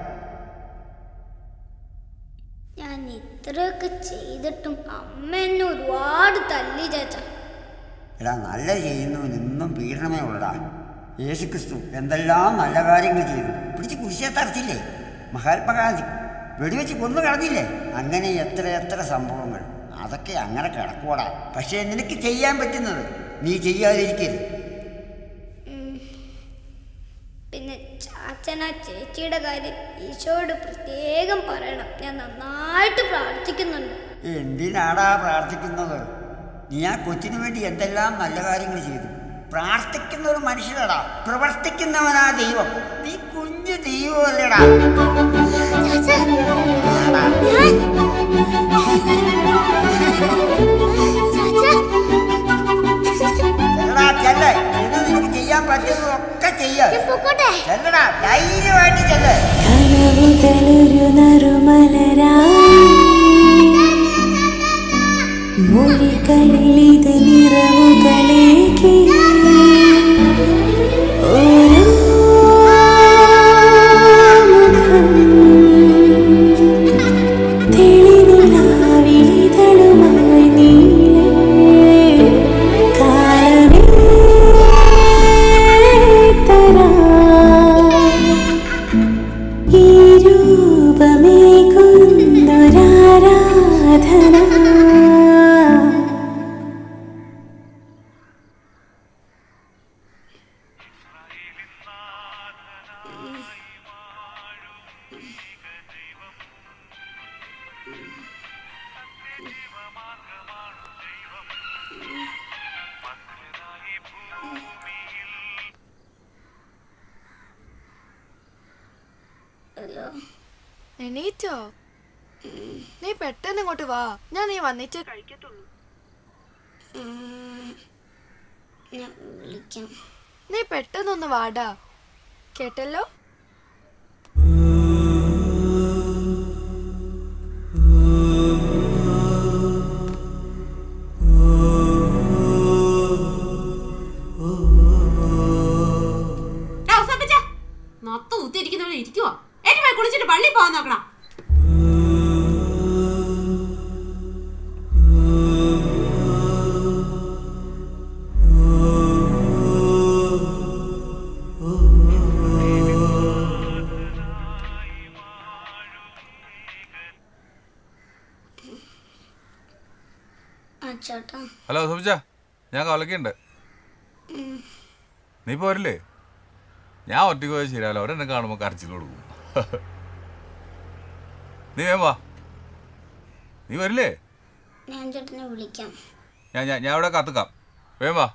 ഞാൻ ഇത്രയൊക്കെ ചെയ്തിട്ടും അമ്മ എന്നെ ഒരുപാട് തല്ലി ചാച്ച. എടാ, നല്ലത് ചെയ്യുന്നവനൊന്നും പീഡനമേ ഉള്ളടാ. യേശുക്രിസ്തു എന്തെല്ലാം നല്ല കാര്യങ്ങൾ ചെയ്തു. പിടിച്ച് കുരിശേ തറച്ചില്ലേ? മഹാത്മാഗാന്ധി വെടിവെച്ച് കൊന്നു കളഞ്ഞില്ലേ? അങ്ങനെ എത്ര എത്ര സംഭവങ്ങൾ. അതൊക്കെ അങ്ങനെ കിടക്കൂടാ. പക്ഷേ നിനക്ക് ചെയ്യാൻ പറ്റുന്നത് നീ ചെയ്യാതിരിക്കരുത്. പിന്നെ ചാച്ചന ചേച്ചിയുടെ കാര്യം ഈശോയോട് പ്രത്യേകം പറയണം. ഞാൻ നന്നായിട്ട് പ്രാർത്ഥിക്കുന്നുണ്ട്. എന്തിനാടാ പ്രാർത്ഥിക്കുന്നത്? നീ ആ കൊച്ചിന് വേണ്ടി എന്തെല്ലാം നല്ല കാര്യങ്ങൾ ചെയ്തു. പ്രാർത്ഥിക്കുന്ന ഒരു മനുഷ്യരടാ, പ്രവർത്തിക്കുന്നവനാ ദൈവം. നീ കുഞ്ഞു ദൈവമല്ലേടാ. ചെല്ലേ, ഇത് നിനക്ക് ചെയ്യാൻ പറ്റുന്നതൊക്കെ ചെയ്യാം. ചെല്ലടാ, ധൈര്യമായിട്ട് ചെല്ലേ. മൊഴികളിലിത് നിറവുകളേകി ഓരോ മുഖം തെളിനിലാവിളിതളുമായി നീളേ കാലമേ തരാ ഈ രൂപമേകുന്നൊരാരാധന. എണീറ്റോ? നീ പെട്ടെന്ന് ഇങ്ങോട്ട് വാ, ഞാൻ നീ വന്നിട്ട് കഴിക്കത്തുള്ളൂ. നീ പെട്ടെന്നൊന്ന് വാടാ, കേട്ടല്ലോ? നത്ത ഊത്തിരിക്കുന്നവരെ ഇരിക്കുവോ? ഏറ്റവും പോയി കുളിച്ചിട്ട് പള്ളി പോകാൻ നോക്കണം. ഹലോ സുബിച്ച, ഞാൻ കവലക്കുണ്ട്. നീ പോരില്ലേ? ഞാൻ ഒറ്റയ്ക്ക് പോയാൽ ശരിയല്ലോ, അവരെന്നെ കാണുമ്പോൾ കരച്ചിൽ കൊടുക്കും. നീ വേം വാ. നീ വരില്ലേ? ഞാൻ ചേട്ടനെ വിളിക്കാം. ഞാൻ ഞാൻ ഞാൻ ഇവിടെ കാത്തുക്കാം. വേം വാ.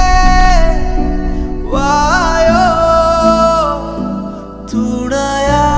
തുണയാ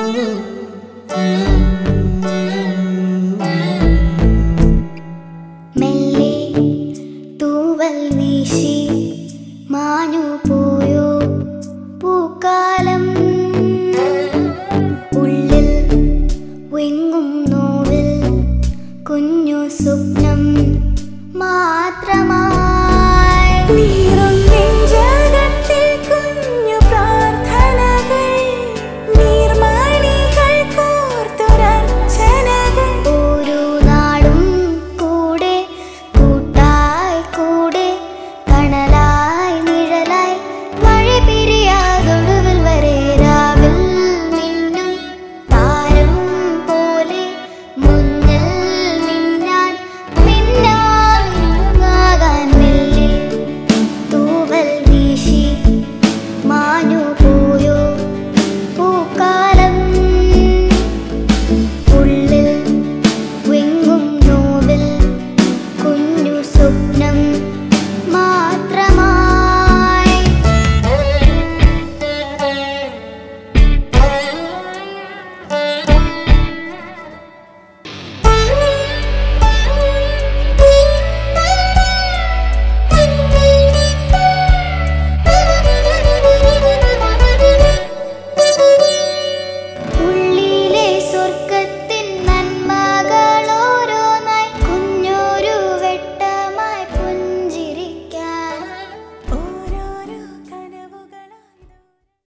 Mm-hmm.